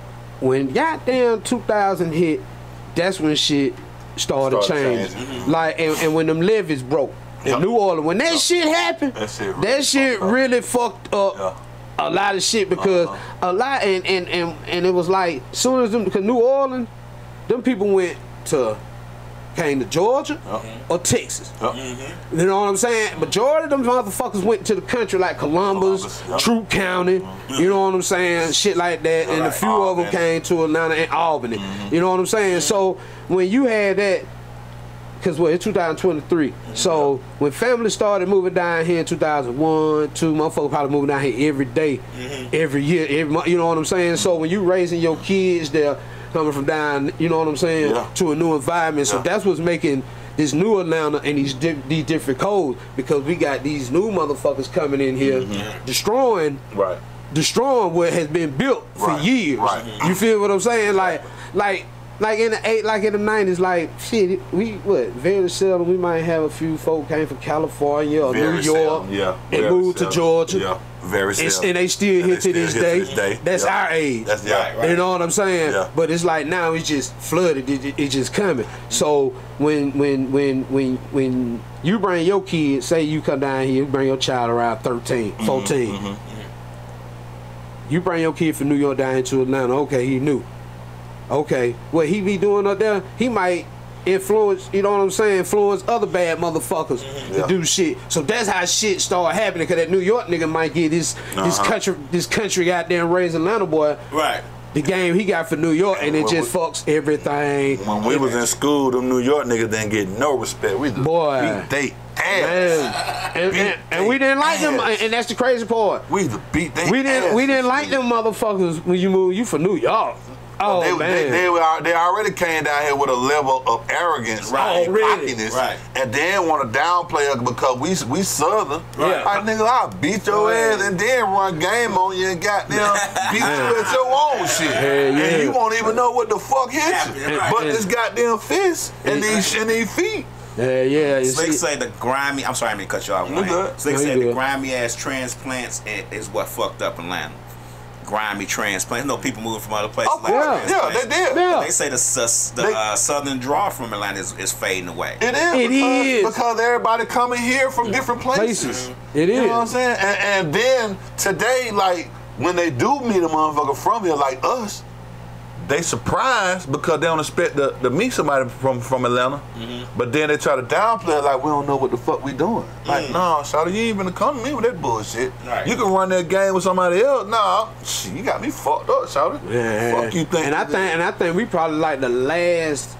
When goddamn two thousand hit. That's when shit started, started changing. changing. Mm-hmm. Like, and, and when them levees broke in yep. New Orleans, when that yep. shit happened, that shit really, that shit fucked, really fucked up yeah. a lot of shit because uh-huh. a lot, and, and, and, and it was like, soon as them, because New Orleans, them people went to, came to Georgia yep. or Texas. Yep. Mm-hmm. You know what I'm saying? Majority of them motherfuckers went to the country like Columbus, Columbus yep. Troup County, mm-hmm. you know what I'm saying? Shit like that. All and right. a few Albany. of them came to Atlanta and Albany. Mm-hmm. You know what I'm saying? Mm-hmm. So when you had that, because what, it's two thousand twenty-three. Mm-hmm. So when families started moving down here in two thousand one, two, motherfuckers probably moving down here every day, mm-hmm. every year, every month, you know what I'm saying? So when you raising your kids, they're coming from down, you know what I'm saying, yeah. to a new environment. So yeah. that's what's making this new Atlanta and these di these different codes, because we got these new motherfuckers coming in here, mm-hmm. destroying, right, destroying what has been built for right. years. Right. You feel what I'm saying? Like, like like in the eight, like in the nineties, like shit, we what very seldom we might have a few folk came from California or Very New York, seldom, yeah, and very moved to seldom. Georgia, Yeah, very and, seldom. and they still And here they to this still here day. to this day. That's Yep. our age. That's yeah. You know what I'm saying? Yeah. But it's like now it's just flooded. It, it, it's just coming. So when when when when when you bring your kid, say you come down here, you bring your child around thirteen, fourteen. Mm-hmm. You bring your kid from New York down into Atlanta. Okay, he knew. Okay, what he be doing up there, he might influence, you know what I'm saying, influence other bad motherfuckers Yeah. to do shit. So that's how shit start happening, because that New York nigga might get this this Uh-huh. country this country goddamn raised Atlanta boy Right. the game he got for New York, and it Well, just fucks everything. When we was in school, them New York niggas didn't get no respect. We just Boy. beat they ass. Man. And, and, and we didn't like them, ass. and that's the crazy part. We used to beat they We didn't ass. we didn't like them motherfuckers when you moved you from New York. Oh they, man. They, they, were, they already came down here with a level of arrogance Right. and Already. cockiness, Right. and then want to downplay us because we we Southern. Right. Like, nigga, I'll beat your ass and then run game on you and goddamn beat you at your own shit. Hell yeah. And you won't even know what the fuck hit you. Right. But And- this goddamn fist and these and these feet. Yeah, yeah. you Slick see- say the grimy. I'm sorry, I didn't cut you off. You good. Slick No, you said the good. grimy ass transplants i- is what fucked up Atlanta. Grimy transplants. No people moving from other places. Of course, Yeah. yeah, they did. Yeah. They say the sus- the They- uh, southern draw from Atlanta is, is fading away. It is. It because, is. because everybody coming here from different places. Places. It You is. know what I'm saying? And, and then today, like, when they do meet a motherfucker from here, like us, they surprised because they don't expect to, to meet somebody from, from Atlanta. Mm-hmm. But then they try to downplay it like we don't know what the fuck we doing. Like, Mm. nah, shawty, you ain't even come to me with that bullshit. Right. You can run that game with somebody else. Nah, shit, you got me fucked up, shawty. Yeah. Fuck you think. And I you think and I think we probably like the last.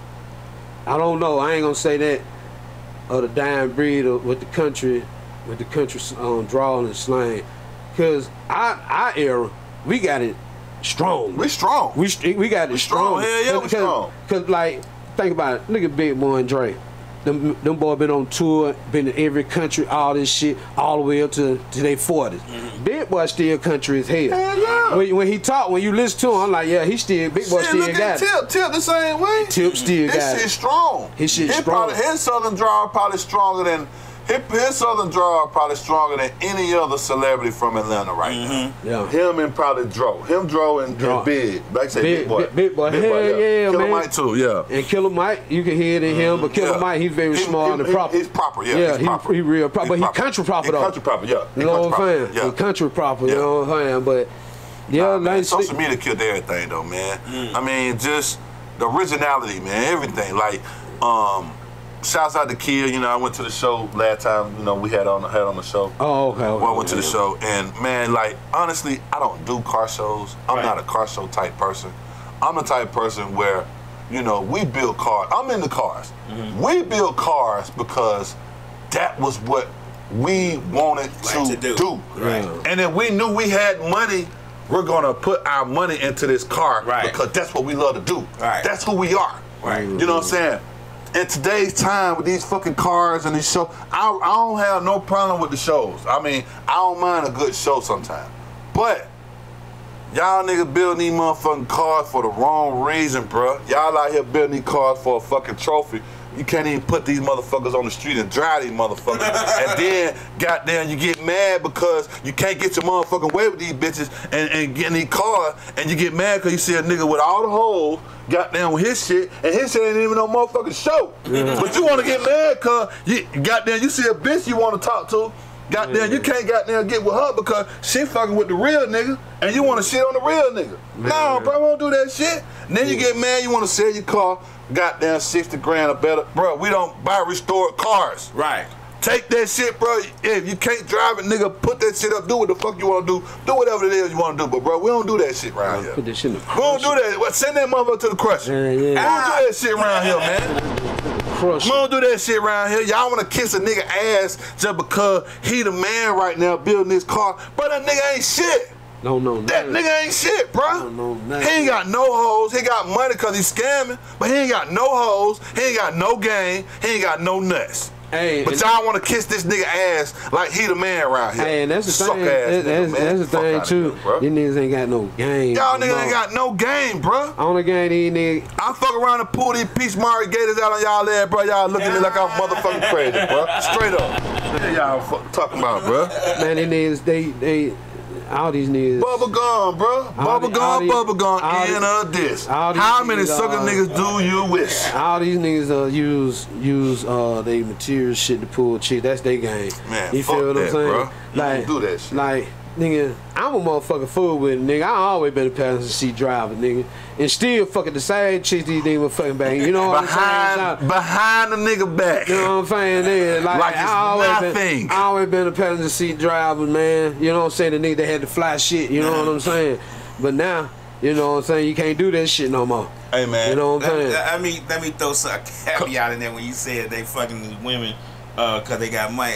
I don't know. I ain't gonna say that of the dying breed of, with the country, with the country um, drawing and slang, because our our era we got it strong. We strong. We st- we got it strong. strong. Hell yeah, we Cause, strong. Cause like think about it. Look at Big Boy and Dre. Them, them boy been on tour, been in every country, all this shit, all the way up to, to their forties. Mm-hmm. Big Boy still country as hell. Hell yeah. When, when he talk, when you listen to him, I'm like, yeah, he still, Big Boy Shit, still look got at it. Tip. Tip the same way. Tip still His got shit it. strong. His shit his strong. Probably, his southern draw probably stronger than his, his southern draw probably stronger than any other celebrity from Atlanta right Mm-hmm. now. Yeah. Him and probably Dro. Him, Dro, and, Dro. and Big. Like I say, Big- Big, Boy. Big- Big Boy. Hell yeah, Killer man. Mike too. Yeah. And Killer Mike, you can hear it in him, but Killer Yeah. Mike, he's very He- smart he- and he- proper. He's proper. Yeah. Yeah, he's he- proper. he real proper, He's but he country proper, He though. country proper. Yeah. He You know what I'm country saying? proper. Yeah. The country proper, you Yeah. know what I'm saying? But yeah, Nah, man, nice. social media killed everything though, man. I mean, just the originality, man. Everything. Like, um, shouts out to Kia. You know, I went to the show last time. You know, we had on had on the show. Oh, okay. okay. Well, I went to the show, and man, like honestly, I don't do car shows. I'm Right. not a car show type person. I'm the type of person where, you know, we build cars. I'm into cars. Mm-hmm. We build cars because that was what we wanted Like to, to do. do. Right. And if we knew we had money, we're gonna put our money into this car Right. because that's what we love to do. Right. That's who we are. Right. You know what I'm saying? In today's time with these fucking cars and these shows, I, I don't have no problem with the shows. I mean, I don't mind a good show sometimes. But y'all niggas building these motherfucking cars for the wrong reason, bruh. Y'all out here building these cars for a fucking trophy. You can't even put these motherfuckers on the street and drive these motherfuckers. And then, goddamn, you get mad because you can't get your motherfucking way with these bitches and, and get in these cars, and you get mad because you see a nigga with all the holes, goddamn, with his shit, and his shit ain't even no motherfucking show. Yeah. But you want to get mad because, you, goddamn, you see a bitch you want to talk to, goddamn, you can't goddamn get with her because she fucking with the real nigga, and you want to shit on the real nigga. No, bro, I won't do that shit. And then you get mad, you want to sell your car, goddamn sixty grand or better. Bro, we don't buy restored cars. Right. Take that shit, bro. If you can't drive it, nigga, put that shit up. Do what the fuck you want to do. Do whatever it is you want to do. But, bro, we don't do that shit around here. Put this shit in the We don't do that. Well, send that motherfucker to the crusher. Yeah, yeah. We don't do that shit around here, man. Crush We don't do that shit around here. Y'all want to kiss a nigga ass just because he the man right now building this car. But that nigga ain't shit. No, no, no. That nigga ain't shit, bro. No, no, no. He ain't got no hoes. He got money because he's scamming, but he ain't got no hoes. He ain't got no game. He ain't got no nuts. Hey, but y'all want to kiss this nigga ass like he the man around here. Hey, and that's the Suck thing. ass That's, nigga, that's, man. that's the thing Fuck too. outta here, bro. These niggas ain't got no game. Y'all no niggas more. ain't got no game, bro. On the game, these niggas. I fuck around and pull these peach margaritas out on y'all ass, bro. Y'all look at me like I'm motherfucking crazy, bro. Straight up. What y'all fuck talking about, bro? Man, these niggas, they, they, all these niggas. Bubble gum, bro. Bubble the- all gum, these- bubble gum, all and the- a diss. all these How many niggas, sucker uh, niggas do you wish? All these niggas uh, use use uh they material shit to pull chick. That's their game. Man, you fuck feel what I'm that, saying? bro. You Like, don't do that shit. Like, nigga, I'm a motherfucking fool with it, nigga. I always been a passenger seat driver, nigga, and still fucking the same chicks these niggas fucking bang. You know what I'm Behind, saying? behind the nigga back. You know what I'm saying? Nigga, like, Like it's I always nothing. Been, I always been a passenger seat driver, man. You know what I'm saying? The nigga that had to fly shit. You know what I'm saying? But now, you know what I'm saying? You can't do that shit no more. Hey, man. You know what I'm saying? Let, let me let me throw some caveat in there when you said they fucking women uh, cause they got money.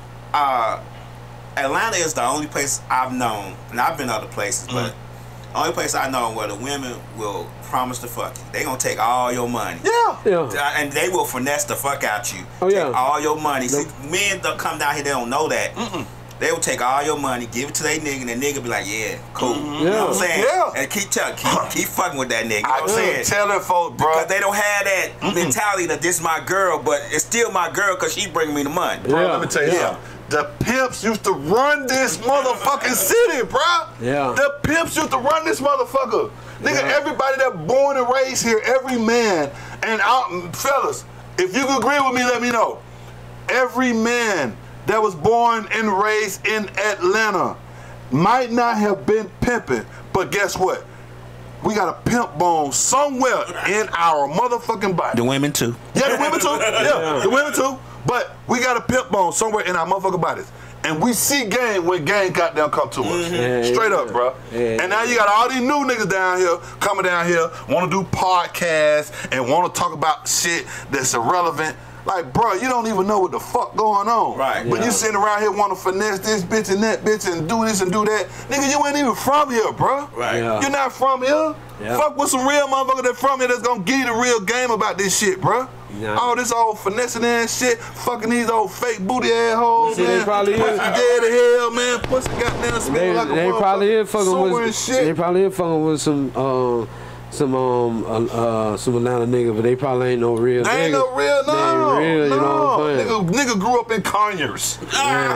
Uh, Atlanta is the only place I've known, and I've been other places, but the only place I know where the women will promise to fuck you. They gonna take all your money. Yeah. Yeah. And they will finesse the fuck out you. Oh, take yeah. all your money. See, men don't come down here, they don't know that. Mm-mm. They will take all your money, give it to their nigga, and the nigga be like, yeah, cool. Mm-hmm. You know what I'm saying? Yeah. And keep telling, keep, keep fucking with that nigga. You know I what I'm saying? keep telling folks, bro. Because they don't have that mentality that this my girl, but it's still my girl because she bring me the money. Bro, Yeah. let me tell you Yeah. something. The pimps used to run this motherfucking city, bro. Yeah. The pimps used to run this motherfucker. Nigga, Yeah. everybody that born and raised here, every man, and I, fellas, if you can agree with me, let me know. Every man that was born and raised in Atlanta might not have been pimping, but guess what? We got a pimp bone somewhere in our motherfucking body. The women too. Yeah, the women too. Yeah, the women too. But we got a pimp bone somewhere in our motherfucking bodies. And we see game when game goddamn come to us. Yeah, Straight yeah. up, bro. Yeah, and now you got all these new niggas down here, coming down here, want to do podcasts and want to talk about shit that's irrelevant. Like, bro, you don't even know what the fuck going on. Right. But Yeah. you sitting around here want to finesse this bitch and that bitch and do this and do that. Nigga, you ain't even from here, bro. Right. Yeah. You're not from here. Yeah. Fuck with some real motherfucker that from here that's gonna give you the real game about this shit, bro. Yeah. All this old finessing ass shit, fucking these old fake booty assholes, See, man. they probably Pussy is. dead to hell, man. Pussy goddamn smell They, like a they probably motherfucker is fucking sewer with and shit. They probably is fucking with some um some um uh, uh some Atlanta nigga, but they probably ain't no real. They nigga. ain't no real, They no, ain't real, no. you know what I'm saying? Nigga, nigga grew up in Conyers. Yeah.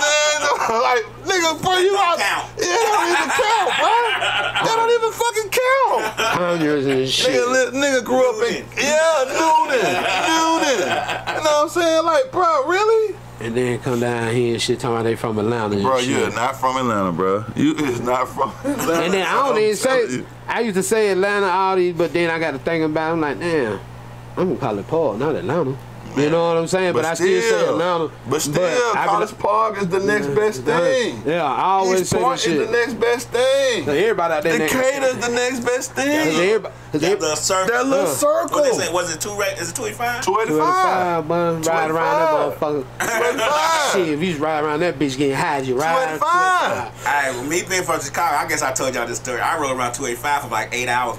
Uh, like, nigga, bro, you out. count. Yeah, that don't even count, bro. That don't even fucking count. Conyers and shit. Nigga, li- nigga grew up in, yeah, Noonan, Noonan. You know what I'm saying? Like, bro, really? And then come down here and shit talking about they from Atlanta and Bro, shit. you are not from Atlanta, bro. You is not from Atlanta. And then I don't I'm even telling say you. I used to say Atlanta all these, but then I got to thinking about it, I'm like, damn, I'm gonna call it Paul, not Atlanta. You know what I'm saying? But, I still say Atlanta. But still, I be College like- Park is the next best thing. Yeah, I always East say Park that shit. is the next best thing. So everybody out there. Decatur is the next best Cause thing. everybody, cause That everybody little circle. That little Uh, circle. What they say? Was it two? Ra- is it two eighty-five? two eighty-five. bun, ride around that motherfucker. two eighty-five. Shit, if you just ride around that bitch getting high, you ride. two eighty-five. Alright, well, me being from Chicago, I guess I told y'all this story. I rode around two eighty-five for like eight hours.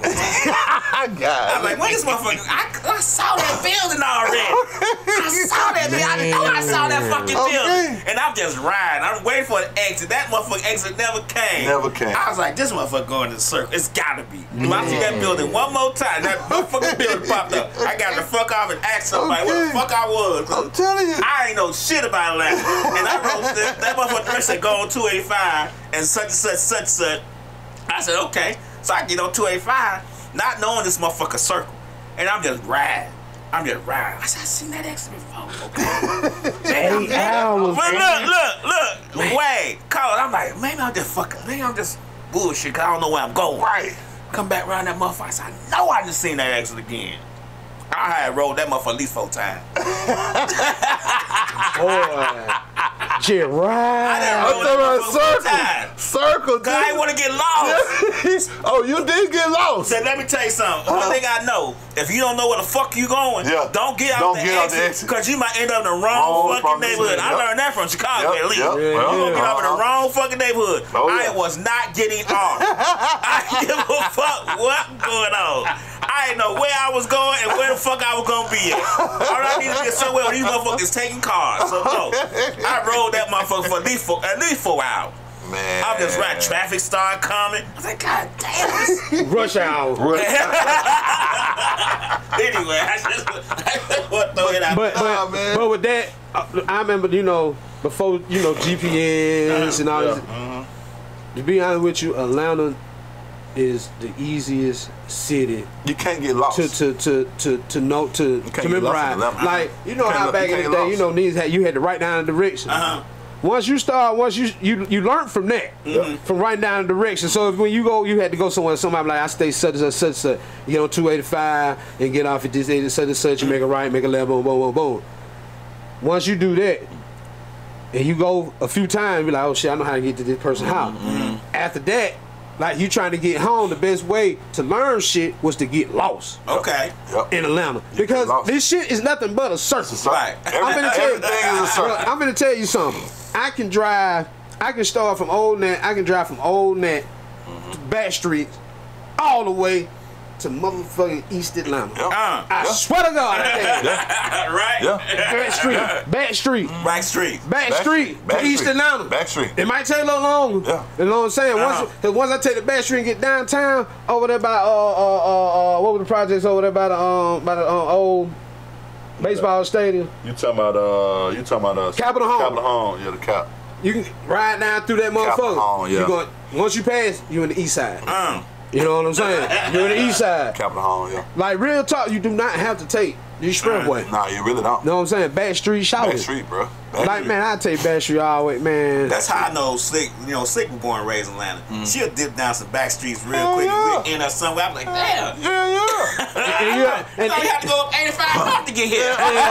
I got I'm like, when this motherfucker? I, I saw that building already. I saw that. I know I saw that fucking Okay. building. And I'm just riding. I'm waiting for the exit. That motherfucking exit never came. Never came. I was like, this motherfucker going to the circle. It's gotta be. If I see that building one more time, that motherfucking building popped up. I got to fuck off and ask somebody what the Okay. fuck I was. I'm telling you. I ain't know shit about Atlanta. And I wrote that, that motherfucker said go on two eighty-five and such and such, such and such. I said, okay. So I get on two eighty-five, not knowing this motherfucker circle. And I'm just riding. I'm just riding. I said, I seen that exit before. Okay. Eight hours. But look, look, look. Wait. Colin, I'm like, maybe I'm just fucking, maybe I'm just bullshit because I don't know where I'm going. Right. Come back around that motherfucker. I said, I know I just seen that exit again. I had rolled that motherfucker at least four times. Boy, shit, I done right. I'm rolled talking that about motherfucker four circle. times. Circle, Cause I ain't want to get lost. Oh, you did get lost. So let me tell you something. One thing I know, if you don't know where the fuck you going, Yeah. don't get out Don't the get out the exit exit. because you might end up in the wrong, Wrong fucking fucking neighborhood. shit. I Yep. learned that from Chicago Yep, at least. yep. You gonna get up in the Uh-huh. wrong fucking neighborhood. Oh, I yeah. was not getting off. I give a fuck what going on. I I didn't know where I was going and where the fuck I was gonna be at. All I needed to be somewhere where these motherfuckers taking cars. So no, I rode that motherfucker for at least four, at least four hours. Man. I was just right. Traffic started coming. I was like, God damn this. Rush hour. Anyway, I just, I just want to throw it out. But, but, Nah, man. but with that, I remember, you know, before, you know, G P S and all Yeah. this. Mm-hmm. To be honest with you, Atlanta is the easiest city You can't get lost. to to to to, to know to, can't to get lost memorize. in Atlanta. Like, you know You can't how lo- back you in the can't day, get you know, these had, you had to write down the direction. Uh-huh. Once you start, once you you you learn from that, Mm-hmm. from writing down the direction. So if when you go, you had to go somewhere. Somebody like I stay such and such, such and such. You get on two eighty-five and get off at this eighty such and such. You make a right, make a left, boom, boom, boom, boom. Once you do that, and you go a few times, you be like, oh shit, I know how to get to this person's house. After that, like you trying to get home, the best way to learn shit was to get lost Okay. Yep. in Atlanta because lost. this shit is nothing but a circle. Right. I'm gonna tell you, Everything is a circle. I'm gonna tell you something. I can drive. I can start from Old Nat. I can drive from Old Nat to back streets all the way to motherfucking East Atlanta. Yep. Uh, I swear to God, I can. right? Yeah. Back street, back street, Back street. back Back street street, back to East street, Atlanta. back street. It might take a little longer. Yeah. You know what I'm saying? Once, Uh-huh. cause once I take the back street and get downtown, over there by uh uh uh, uh what were the projects over there by the um by the uh, old baseball stadium. You talking about uh? You talking about uh? Capitol Home. Capitol Home. Yeah, the cap. You can ride down through that Capitol motherfucker. Home, yeah. You going once you pass, you in the east side. Uh, You know what I'm saying? You're in the east side. Capitol Home. Yeah. Like real talk, you do not have to take the expressway. Nah, you really don't. You know what I'm saying? Back street shout Back it. street, bro. Back Like street. man, I take back street all the way, man. that's how I know Slick, you know, Slick was born and raised in Atlanta. She'll dip down some back streets real Hell quick yeah. and we'll end up somewhere. I'm like, damn. Yeah, yeah. and, you, and, You know, you have to go up eighty-five north to get here.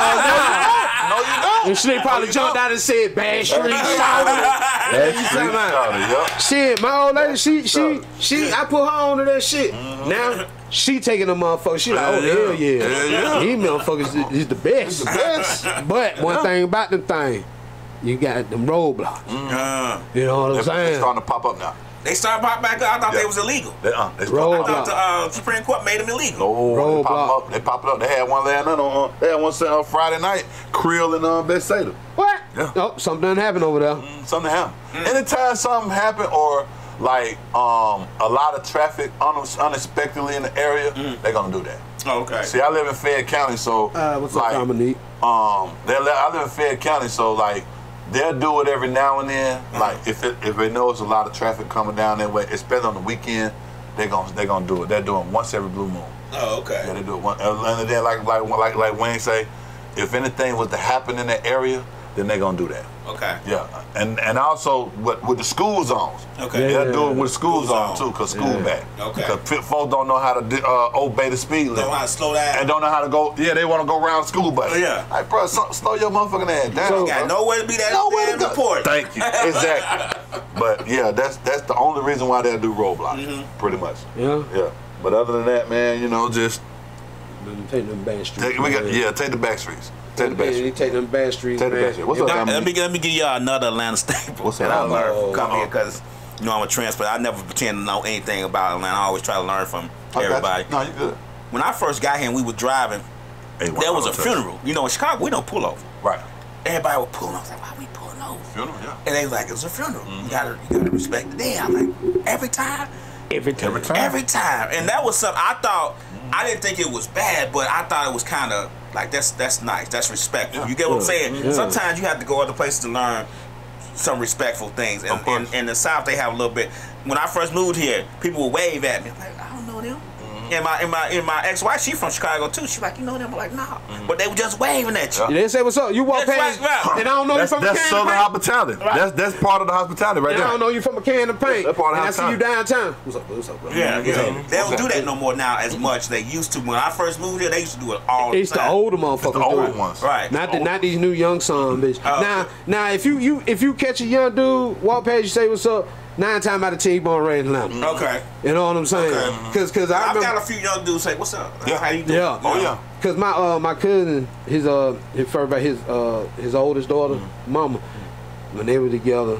No, you don't. and Slick probably No, you jumped don't. out and said back street shout it. Back street. talking about? Shout it, yup. Shit, my old lady, she she she I put her on to that shit. Now she taking the motherfucker. She like, oh hell yeah. Hell yeah. These motherfuckers is, is the best. Yes. But one thing about them thing, you got them roadblocks. Uh, You know what I'm They're saying? starting to pop up now. they started pop back up. I thought Yeah. they was illegal. They, uh, they Roll I starting thought the uh, Supreme Court made them illegal. Oh, they pop Roadblock. up. They pop up. They had one last night on. Uh, they had one on Friday night. Creel and uh, Bethsaida. What? Yeah. Oh, something done happened over there. Mm, Something happened. Anytime something happened or like um a lot of traffic un- unexpectedly in the area, they're gonna do that. Oh, okay. See, I live in Fayette County, so Uh, what's like, up, Dominique? Um, they I live in Fayette County, so like they'll do it every now and then. Like if it, if they know it's a lot of traffic coming down that way, especially on the weekend, they're gonna they gonna do it. They're doing once every blue moon. Oh, okay. Yeah, they do it one. And then like like like like Wayne say, if anything was to happen in that area, then they're gonna do that. Okay. Yeah, and and also with, with the school zones. Okay. Yeah. They'll do it with school School zones zone. too, cause school Yeah. back. Okay. Because p- folks don't know how to di- uh, obey the speed limit. Don't know how to slow down. And don't know how to go. Yeah, they want to go around the school bus. Oh, yeah. Like, bro, so, slow your motherfucking ass down. So- Got bro. nowhere to be that Nowhere to damn go. report. Thank you. Exactly. But yeah, that's that's the only reason why they'll do roadblocks, Mm-hmm. pretty much. Yeah. Yeah. But other than that, man, you know, just Them take them back streets. take, we got man. yeah, take the back streets. Take the back Yeah, they streets. take them back streets. Take the man. back streets. What's If up, I- Dominique? Let me let me give y'all another Atlanta staple. What's that? that I learned Uh-oh. from coming here Uh-oh. because you know I'm a transplant. I never pretend to know anything about Atlanta. I always try to learn from I got you. everybody. No, you good. When I first got here and we were driving, Hey, there was a touch. funeral. You know, in Chicago we don't pull over. Right. Everybody was pulling. I was like, why we pulling over? Funeral, yeah. And they was like, it's a funeral. You gotta you gotta respect the day. I'm like, every time. Every time. Every time. Every time, and that was something I thought. I didn't think it was bad, but I thought it was kind of like that's that's nice, that's respectful. Yeah. You get what I'm saying? Yeah. Sometimes you have to go other places to learn some respectful things. And Of course. in, in the South, they have a little bit. When I first moved here, people would wave at me. I'm like, I don't know them. And my and my and my ex-wife, she from Chicago too. She like, you know them? I'm like, nah. But they were just waving at you. Yeah. Yeah, they say what's up. You walk That's past, right, right. and I don't know That's, you from that's a can Southern of paint. hospitality. Right. That's that's part of the hospitality right And I there. don't know you from a can of paint. That's part of and I see you hospitality. downtown. What's up, bro? What's up, bro? Yeah, yeah. Yeah. They don't do that no more now as much. They used to. When I first moved here, they used to do it all the It's the time. older motherfuckers. The older doing it. ones. Right. Not the, not these new young son bitch. Oh, now okay. now if you you if you catch a young dude walk past you say what's up, nine times out of ten you born raised in Atlanta. Okay. You know what I'm saying? Okay. Cause cause I I've remember. got a few young dudes say, "What's up? Yeah. How you doing?" Yeah. Oh yeah. Cause my uh my cousin, his uh his first about his uh his oldest daughter, mama, when they were together,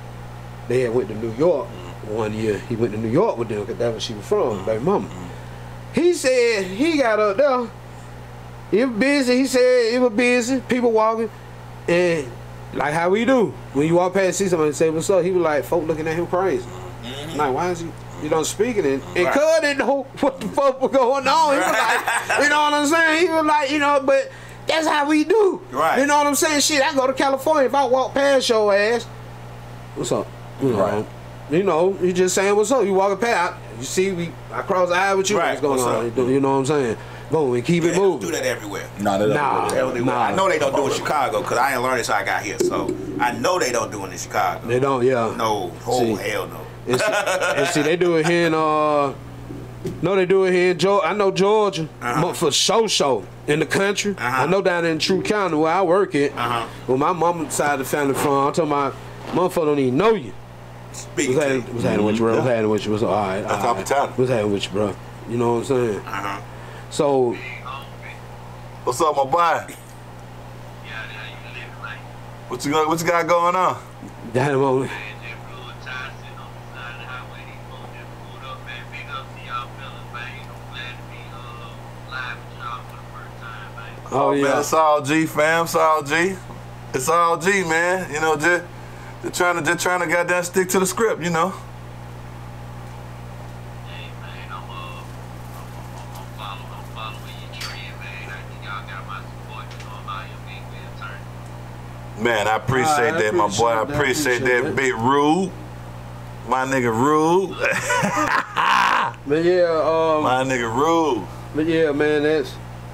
they had went to New York one year. He went to New York with them because that's where she was from, baby mama. He said he got up there. He was busy. He said he was busy. People walking, and like how we do when you walk past, see somebody say what's up. He was like, folk looking at him crazy. Mm-hmm. Like, why is he? You know, speaking and, and right. Cuz didn't know what the fuck was going on. He was like, you know what I'm saying? He was like, you know, but that's how we do. Right. You know what I'm saying? Shit, I go to California. If I walk past your ass, what's up? You know, right. You know, you just saying what's up. You walking past, you see, we I cross the eye with you. Right. What's going what's on? Up? You know what I'm saying? Go and keep yeah, it moving. They don't do that everywhere. No, they don't. Nah, they don't do nah. I know they don't do it in Chicago because I ain't learned this till I got here. So I know they don't do it in Chicago. They don't, yeah. No, oh see, hell no. And see, and see, they do it here in uh, no, they do it here in Georgia. I know Georgia, uh-huh. but for show show in the country. Uh-huh. I know down in True County where I work at, uh-huh. where my mama side of the family from. I'm talking about motherfucker don't even know you. Speak what's happening, what's happening with you, bro? What's happening with you? What's all right? That's all right. What's happening with you, bro? You know what I'm saying? Uh-huh. So, what's up, my boy? What you got? What you got going on? Damn, moment. Oh, oh yeah. Man, it's all G, fam. It's all G. It's all G, man. You know, just, just trying to just trying to goddamn stick to the script, you know. Hey man, I'm uh, I'm, I'm following, I'm following your trend, man. I think y'all got my support. You know, I'm out here being good attorney. Man, I appreciate right, that, I my appreciate boy. I that, appreciate, appreciate that, that. big Rude. My nigga Rude. But yeah, um, my nigga Rude. But yeah, man, that's.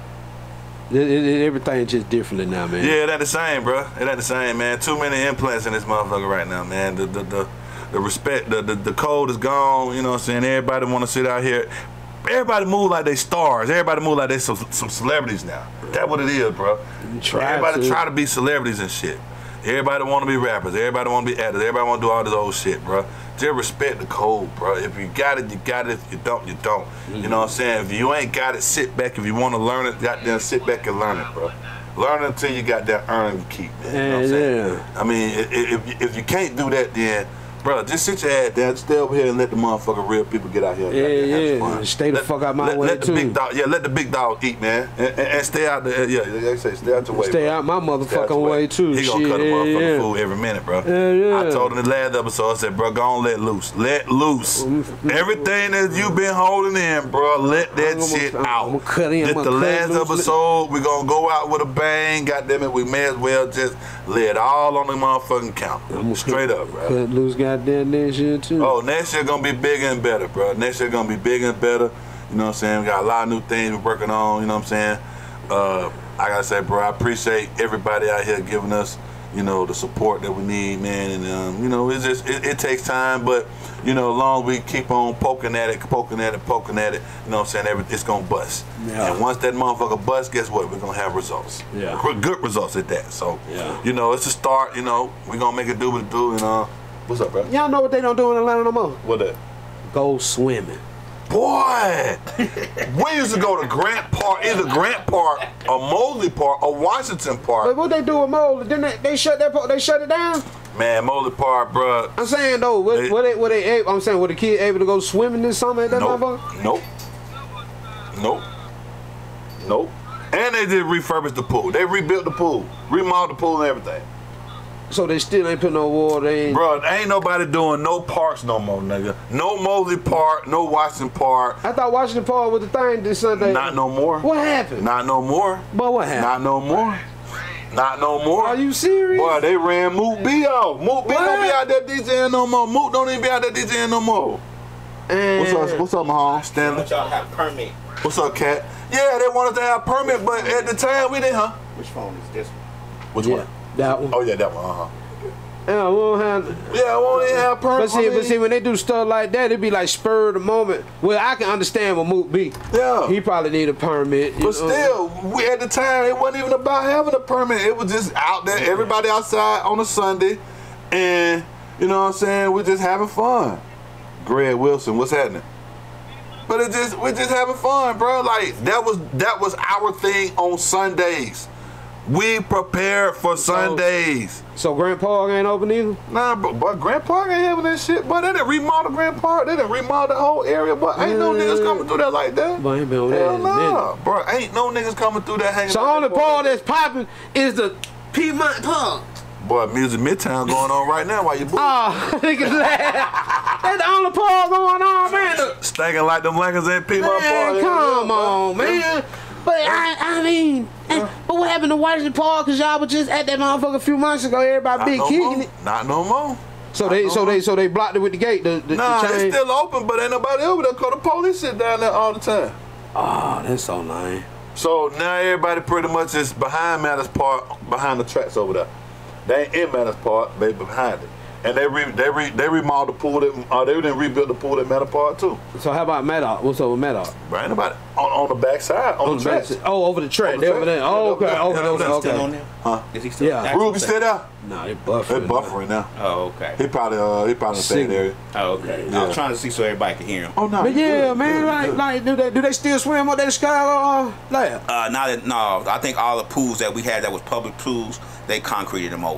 It, it, it, everything's just different now, man. Yeah, it ain't the same, bro. It ain't the same, man. Too many implants in this motherfucker right now, man. The the the, the respect, the, the the code is gone. You know what I'm saying? Everybody want to sit out here. Everybody move like they stars. Everybody move like they some, some celebrities now. That's what it is, bro. Try Everybody to. try to be celebrities and shit. Everybody want to be rappers. Everybody want to be actors. Everybody want to do all this old shit, bro. Just respect the code, bro. If you got it, you got it. If you don't, you don't. Mm-hmm. You know what I'm saying? If you ain't got it, sit back. If you want to learn it, goddamn sit back and learn it, bro. Learn it until you got that earn and keep, man. You know what I'm saying? Yeah. I mean, if, if, if you can't do that, then, bro, just sit your ass down, stay over here and let the motherfucking real people get out here. And yeah, yeah. Fun. Stay the let, fuck out my let, way, let the too. Big dog, yeah, let the big dog eat, man. And, and, and stay out there. Yeah, like I say, stay out your way, Stay bro. out my motherfucking out way, too. He gonna Shit, cut a yeah, motherfucking yeah. food every minute, bro. Yeah, yeah. I told him in the last episode, I said, bro, go on, let loose. Let loose. Everything that you been holding in, bro, let that I'm shit gonna, out. I'm gonna cut in, This I'm the gonna last cut loose. episode. We gonna go out with a bang. Goddamn it, we may as well just lay it all on the motherfucking count. I'm Straight cut, up, bro. Cut loose goddamn next year, too. Oh, next year gonna be bigger and better, bro. Next year gonna be bigger and better. You know what I'm saying? We got a lot of new things we're working on. You know what I'm saying? Uh, I gotta say, bro, I appreciate everybody out here giving us, you know, the support that we need, man. And um, you know, it's just it, it takes time, but you know, as long as we keep on poking at it, poking at it, poking at it, you know what I'm saying? Every, it's gonna bust. Yeah. And once that motherfucker busts, guess what? We're gonna have results. Yeah. Good results at that. So, yeah. you know, it's a start. You know, we're gonna make it do what it do. And uh, what's up, bro? Y'all know what they don't do in Atlanta no more? What that? Go swimming. Boy, we used to go to Grant Park, either Grant Park or Mosley Park or Washington Park. But what they do with Mosley? Didn't they, they shut that park? They shut it down? Man, Mosley Park, bro. I'm saying though, what they, what they, what they able, I'm saying, were the kid able to go swimming this summer at that nope, motherfucker? Nope. Nope. Nope. And they did refurbish the pool. They rebuilt the pool, remodeled the pool and everything. So they still ain't put no water in. Bro, ain't nobody doing no parks no more, nigga. No Mosley Park, no Washington Park. I thought Washington Park was the thing this Sunday. Not no more. What happened? Not no more. But what happened? Not no more. Not no more. Are you serious? Boy, they ran Moot B off. Moot B don't be out there DJing no more. Moot don't even be out there DJing no more. And what's up, what's up, Mahomes? Stanley? Y'all have permit. What's up, Cat? Yeah, they wanted to have permit, but at the time we didn't, huh? Which phone is this one? Which yeah, one? that one. Oh, yeah, that one, uh-huh. Yeah, we don't have. Yeah, we won't even have permit. But see, I mean, but see, when they do stuff like that, it be like spur of the moment. Well, I can understand what Moot be. Yeah. He probably need a permit. But still, we, at the time, it wasn't even about having a permit. It was just out there, everybody outside on a Sunday, and you know what I'm saying? We're just having fun. Greg Wilson, what's happening? But it just we're just having fun, bro. Like that was that was our thing on Sundays. We prepared for Sundays. So Grand Park ain't open either? Nah, but, but Grand Park ain't having that shit. But they didn't remodel Grand Park. They didn't remodel the whole area. But ain't no niggas coming through there like that. But ain't been on Hell that. nah, bro. Ain't no niggas coming through that hanging So out only that park that's popping is the Piedmont Park. Boy, Music Midtown going on right now while you boo. Oh, niggas laugh. That's the only park going on, man. Stinking like them Lakers at Piedmont Man, Park. come on, man. But I, I mean, Yeah. but what happened to Washington Park? Cause y'all was just at that motherfucker a few months ago. Everybody Not big no kicking more. it. Not no more. So they, so they, so they blocked it with the gate. The, the, Nah, the it's chain. still open, but ain't nobody over there because the police sit down there all the time. Oh, that's so lame. So now everybody pretty much is behind Matters Park, behind the tracks over there. They ain't in Matters Park, they behind it. And they re, they re, they remodeled the pool that uh, they didn't rebuild the pool at Matters Park too. So how about Maddox? What's up with Maddox? Right about on, on the back side, on, On the the back tracks. side. Oh, over the track. On the They over track. there. Oh, okay. Yeah, Okay. yeah, Okay. yeah. Still on Okay. there? Huh? Is he still? Yeah. Ruby still there? Nah, they They buffering. buffering now. Oh, okay. He probably uh he probably stayed there. Oh, okay. I Yeah. was trying to see so everybody could hear him. Oh no. But he yeah, good, man, good, like, good. like, do they, do they still swim up there in Chicago uh, lab? Uh, now that no, I think all the pools that we had that was public pools, they concreted them over.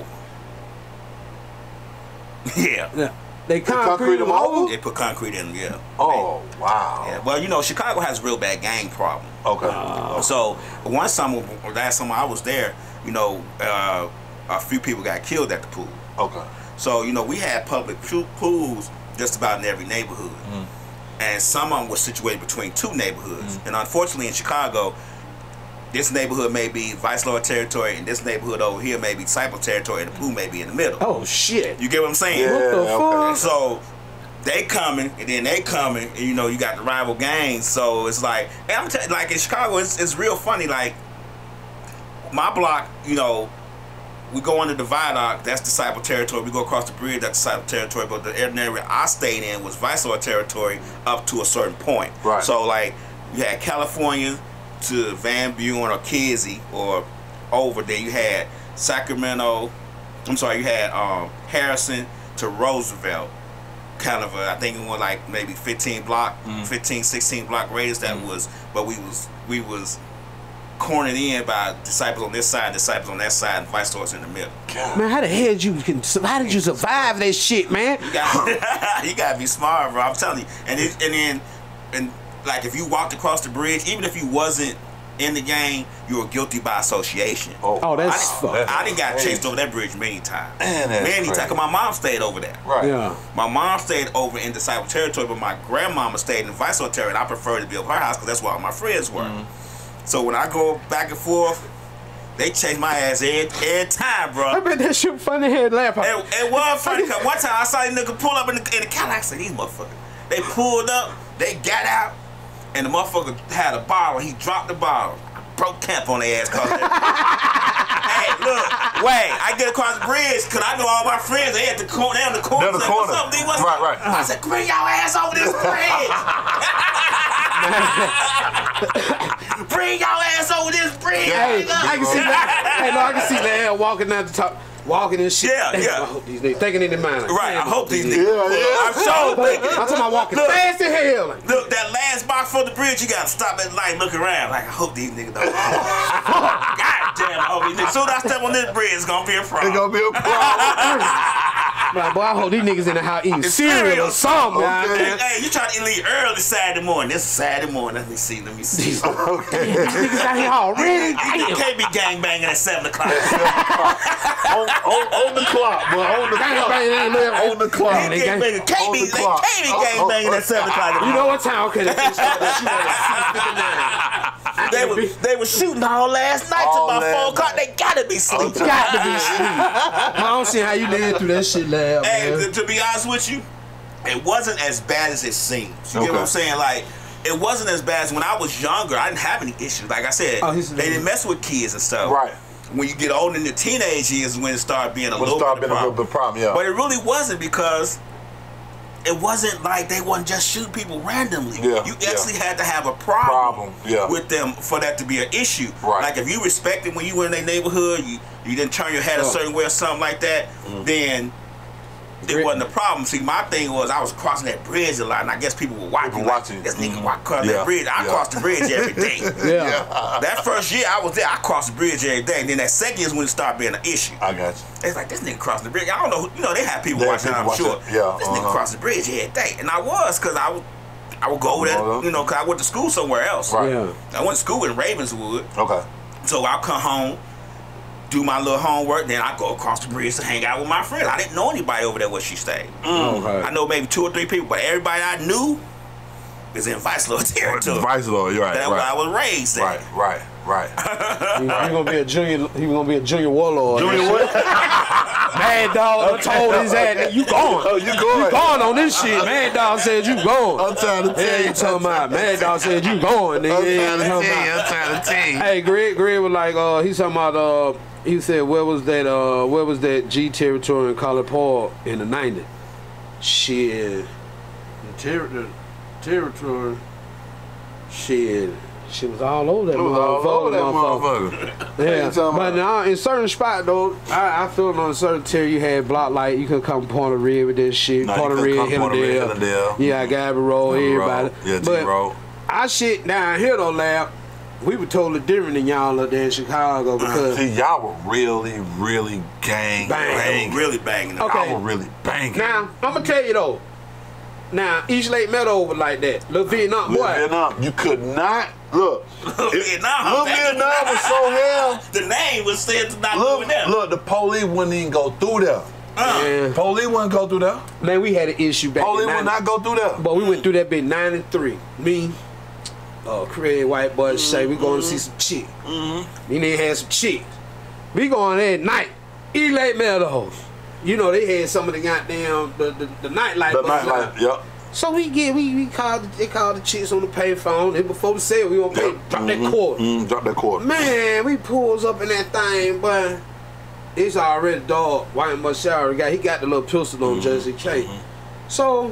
yeah. Yeah. They concrete concrete them them over? over? They put concrete in them. Yeah. Oh wow. Yeah. Well, you know, Chicago has a real bad gang problem. Okay. So one summer, last summer I was there, you know, uh, a few people got killed at the pool. Okay. So, you know, we had public pool- pools just about in every neighborhood. Mm. And some of them were situated between two neighborhoods. Mm. And unfortunately in Chicago, this neighborhood may be Vice Lord territory, and this neighborhood over here may be Disciple territory, and the pool may be in the middle. Oh, shit. You get what I'm saying? Yeah, What the okay. fuck? So they coming, and then they coming, and you know, you got the rival gangs. So it's like, and I'm telling like in Chicago, it's, it's real funny. Like, my block, you know, we go under the viaduct, that's Disciple territory. We go across the bridge, that's Disciple territory. But the area I stayed in was Vice Lord territory up to a certain point. Right. So, like, you had California to Van Buren or Kizzy or over there. You had Sacramento, I'm sorry, you had um, Harrison to Roosevelt. Kind of a, I think it was like maybe fifteen block, Mm. fifteen, sixteen block radius that was, but we was, we was cornered in by disciples on this side, disciples on that side, and vice versa in the middle. Man, how the hell did you can, how did you survive that shit, man? You got, you gotta be smart, bro. I'm telling you. And it, and then, and like if you walked across the bridge, even if you wasn't in the game, you were guilty by association. Oh, that's I, fucked. I done got crazy. chased over that bridge many times. Man, that's many crazy. times. 'Cause my mom stayed over there. Right. Yeah. My mom stayed over in Disciple territory, but my grandmama stayed in Vice Lord territory, and I preferred to be over her house because that's where all my friends were. Mm-hmm. So when I go back and forth, they chase my ass every, every time, bro. I bet that shit funny head laugh. It, it was funny because one time I saw these niggas pull up in the, in the Cadillac. I said, these motherfuckers. They pulled up, they got out, and the motherfucker had a bottle. He dropped the bottle. I broke camp on their ass. Cause they, hey, look, wait. I get across the bridge because I know all my friends. They at the corner. They on the corner. They're on the Like, corner. What's up, D? What's Right, up? right. I said, bring y'all ass over this bridge. Bring y'all ass over this bridge. Hey, nigga. I can see that. Hey, no, I can see that walking down the top, walking and shit. Yeah, Damn, yeah. I hope these niggas thinking in their mind. Like, Right, I damn, hope these niggas. Yeah, yeah. I'm sure thinking. I'm talking about walking Look. fast as hell. Like, Look, that last box for the bridge, you gotta stop at the light, look around. Like, I hope these niggas don't. God damn, I hope these niggas. As soon as I step on this bridge, it's gonna be a It's problem. gonna be a problem. like, boy, I hope these niggas in the house eating It's cereal or cereal. something. Okay. man. Hey, you trying to leave early Saturday morning. This is Saturday morning. Let me see, let me see. Okay. These niggas out here already. You Damn. can't be gangbanging at seven o'clock. on, on, on the clock, boy. On the Gang clock. bang ain't living. On the clock. They gang- Gangbanging can't On be, the they clock. can't be gangbanging at seven o'clock. You know what time? Okay, they just started shooting at six fifty-nine. They were, they were shooting all last night All till about last four o'clock. They gotta be sleeping. Got to be sleep. I don't see how you lived through that shit, lad. Hey, man. to, to be honest with you, it wasn't as bad as it seems. You Okay. get what I'm saying? Like, it wasn't as bad as when I was younger. I didn't have any issues. Like I said, Oh, he's- they didn't mess with kids and stuff. Right. When you get older in the teenage years is when it started being a When little start bit being of a a little problem. bit problem, yeah. But it really wasn't because it wasn't like they wasn't just shooting people randomly. Yeah, You yeah. actually had to have a problem, Problem, yeah. with them for that to be an issue. Right. Like if you respected when you were in their neighborhood, you, you didn't turn your head a Oh. certain way or something like that, Mm-hmm. then It wasn't a problem. See, my thing was I was crossing that bridge a lot, and I guess people were watching. People watching. Like, this nigga Mm-hmm. walk across Yeah. that bridge. I Yeah. crossed the bridge every day. Yeah. That first year I was there, I crossed the bridge every day. And then that second year is when it started being an issue. I got you. It's like, this nigga crossing the bridge. I don't know. You know, they have people They have watching, people I'm watching. sure. Yeah, This uh-huh. nigga crossed the bridge every day. And I was, because I would, I would go over there, Uh-huh. you know, because I went to school somewhere else. Right. Yeah. I went to school in Ravenswood. Okay. So I'll come home, do my little homework, then I go across the bridge to hang out with my friends. I didn't know anybody over there where she stayed. Okay. I know maybe two or three people, but everybody I knew is in Vice Lord territory. Vice Lord, you're right. That's right. where I was raised at. Right, right, right. He, he gonna be a junior. He gonna be a junior warlord. Junior what? Mad Dog told his ass, "Nigga, you gone. Oh, you going. You gone on this shit." Mad Dog said, "You gone." I'm trying to tell Yeah, you. you talking about? Mad Dog said, "You going, nigga." I'm Yeah, trying to you tell talking you. about- I'm trying to tell you. Hey, Greg, Greg was like, uh, he's talking about, uh, he said, where was that, uh, where was that G territory in College Park in the nineties? Shit, the, ter- the territory, shit, she was all over that It was all over that motherfucker. motherfucker. Yeah, you talking but about? now in certain spots though, I, I feel on a certain tier you had block light. You could come Point of Red with this shit. No, you Point of couldn't Red, come Point of Red, Hillendale. Hillendale. Yeah, Gabby Road, Gabby everybody. Road. Yeah, G but Road. I shit down here though, lab. We were totally different than y'all up there in Chicago because See, y'all were really, really gang Bang. They banging. were really banging. Okay. Y'all were really banging. now I'm gonna tell you though. Now East Lake Meadow was like that. Little Vietnam Little boy. Vietnam, you could not look. Little Vietnam. Little Vietnam was so hell. The name was said to not go Look, in there. look, the police wouldn't even go through there. Man, Police wouldn't go through there. man, we had an issue back Police in would ninety not go through there. But we went through that bit ninety-three. Me, uh, Craig White Boy say we going to see some chick. Mm-hmm. We need to have some chicks. We going there at night. East Lake Meadows. You know they had some of the goddamn the the, the nightlight. The buttons nightlight, out. yep. So we get we we called they called the chicks on the payphone. And before the sale, we gonna pay Yep. drop Mhm. that quarter. Mm, drop that quarter. Man, we pulls up in that thing, but it's already dog. White Marshall got he got the little pistol on just in case. So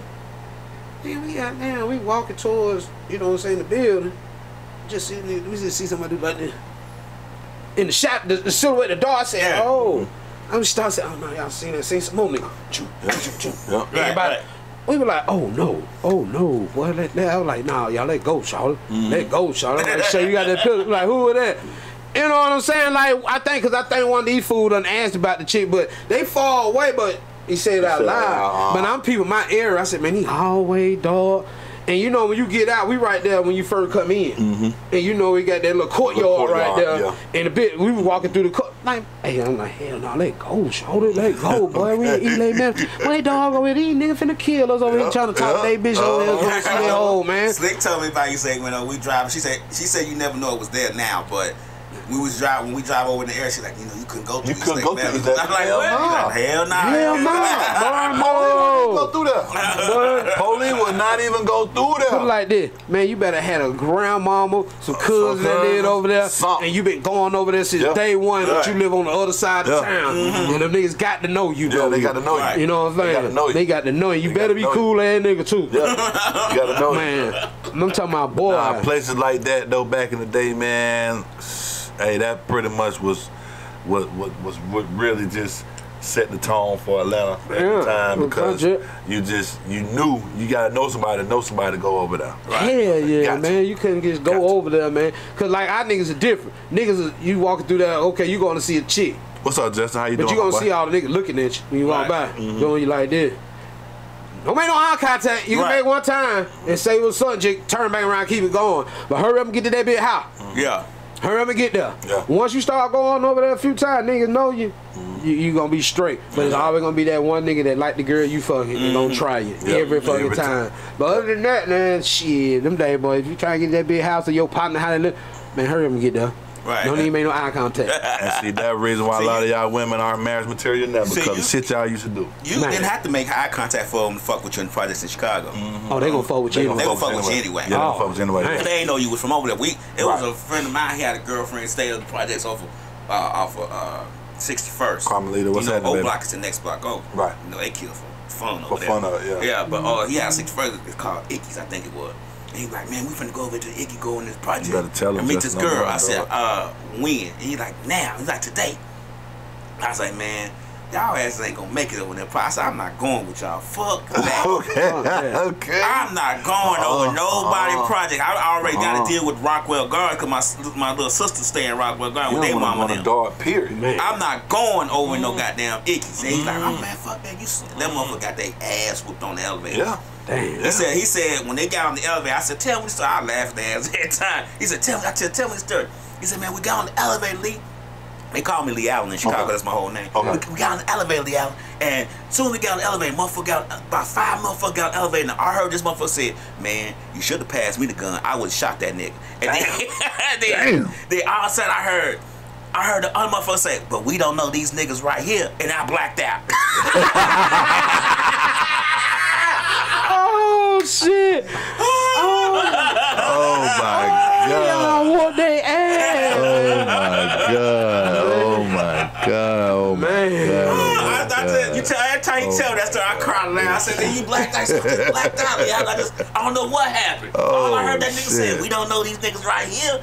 then we got down, we walking towards, you know what I'm saying, the building. Just see we just see somebody like this. In the shop, the, the silhouette of the door said, Yeah. oh. I'm start saying, oh no, y'all seen that, seen some more nigga. Choo, choo, choo. Yep. Everybody. right. We were like, oh no, oh no, boy. Let, let, I was like, nah, y'all let go, Charlotte. Let go, Charlotte. I'm like, say you got that pistol. Like, who was that? You know what I'm saying? Like, I think, cause I think one of these fools done asked about the chick, but they fall away. But he said it out said it loud. out, uh-huh. But I'm people my area. I said, man, he hallway dog. And you know when you get out, we right there when you first come in. Mm-hmm. And you know we got that little courtyard, Little courtyard, right there. yeah. And a bit we was walking through the court. Like, hey, I'm like, hell no, let go, shoulder, let go, boy. We ain't eat late man. Boy, dog over here, these niggas finna kill us over here Yeah, trying to talk yeah, to they bitch over here. uh-huh. Gonna see that hole, man. Slick told me about you saying when uh, we drive. She said she said you never know it was there now, but we was drive when we drive over in the area. She's like, you know, you couldn't go through. You East couldn't Lake go through Meadows. East Lake. I'm like, Hell what? nah. She's like, hell nah. Hell no, Go through there. Police would not even go through there. Put it like this, man. You better had a grandmama, some cousins that cousins, lived over there, something. and you been going over there since Yeah. day one. But Right. you live on the other side of Yeah. town, Mm-hmm. and them niggas got to know you. Yeah, know they you. got to know you. You know what I'm They saying? gotta know you. They got to know you. You They better gotta be know you. cool ass nigga too. Yeah. You gotta know. Man, I'm talking about boy. Nah, places like that though, back in the day, man. Hey, that pretty much was what what was what really just set the tone for Atlanta at Yeah, the time well, because legit. you just you knew you gotta know somebody to know somebody to go over there. Hell yeah, Gotcha. man. You couldn't just go Gotcha. over there, man. Cause like our niggas are different. Niggas, are, you walking through there, okay, you going to see a chick, What's up, Justin? How you but doing? you gonna boy? see all the niggas looking at you when you walk Right. by, doing you like this. Don't make no eye contact. You can Right. make one time and say what's up, Jake. Turn back around, keep it going. But hurry up and get to that bit house. Yeah. Hurry up and get there. Yeah. Once you start going over there a few times, niggas know you. You, you gonna be straight. But it's always gonna be that one nigga that like the girl you fucking and gonna try you Yeah. every fucking Every time. time. But other than that, man, shit, them day boys, if you try to get that big house or your partner how they live, man, hurry up and get there. Right. Don't even make no eye contact. And see, that reason why a lot of y'all women aren't marriage material now See, because you- the shit y'all used to do. You Man. didn't have to make eye contact for them to fuck with you in the projects in Chicago. Oh, they gonna fuck with you. gonna They anyway. gonna fuck with you anyway. Yeah, they Oh, gonna fuck with you anyway. man. And they ain't know you was from over there. We it was Right. a friend of mine. He had a girlfriend stay at the projects off of uh, off of uh, sixty-first. Carmelita, what's you know, happening, O baby? Block is the next block over. Right. You know they kill for fun For over fun there. of it, yeah. Yeah, but uh, he had sixty-first. It's called Icky's, I think it was. And he like, man, we finna go over to Icky, go in this project. You better tell him and meet just this no girl. more, I said, dog. uh, when? And he like, now. He's like, today. I was like, man, y'all asses ain't gonna make it over there. I said, I'm not going with y'all. Fuck that. Okay. Oh, Okay. I'm not going over Uh, nobody uh, project. I already got uh. to deal with Rockwell Garden because my my little sister stay in Rockwell Garden You with their don't mama want and a them. dog, period. Man. I'm not going over no goddamn ickies. And he's like, oh man, fuck that. You see, that motherfucker got their ass whooped on the elevator. Yeah. Damn. He said, he said when they got on the elevator, I said, tell me the story. I laughed at ass every time. He said, tell me, I said, tell me the story. He said, man, we got on the elevator, Lee. They call me Lee Allen in Chicago. Okay. That's my whole name. Okay. We, we got on the elevator, Lee Allen, and soon we got on the elevator. Motherfucker got about five motherfuckers got on the elevator. And I heard this motherfucker said, "Man, you should have passed me the gun. I would have shot that nigga." And then, then, Damn. then all of a sudden I heard, I heard the other motherfucker say, "But we don't know these niggas right here," and I blacked out. Oh shit! Oh, Oh my God. y'all want they ass? Oh my God. Oh my God. Oh my Man. God. Oh I, my I tell, you tell, every time you tell that story, I cry loud. I said, "Then you blacked out." I said, "I blacked out." Yeah, I, just, I don't know what happened. All I heard that nigga shit. say, "We don't know these niggas right here."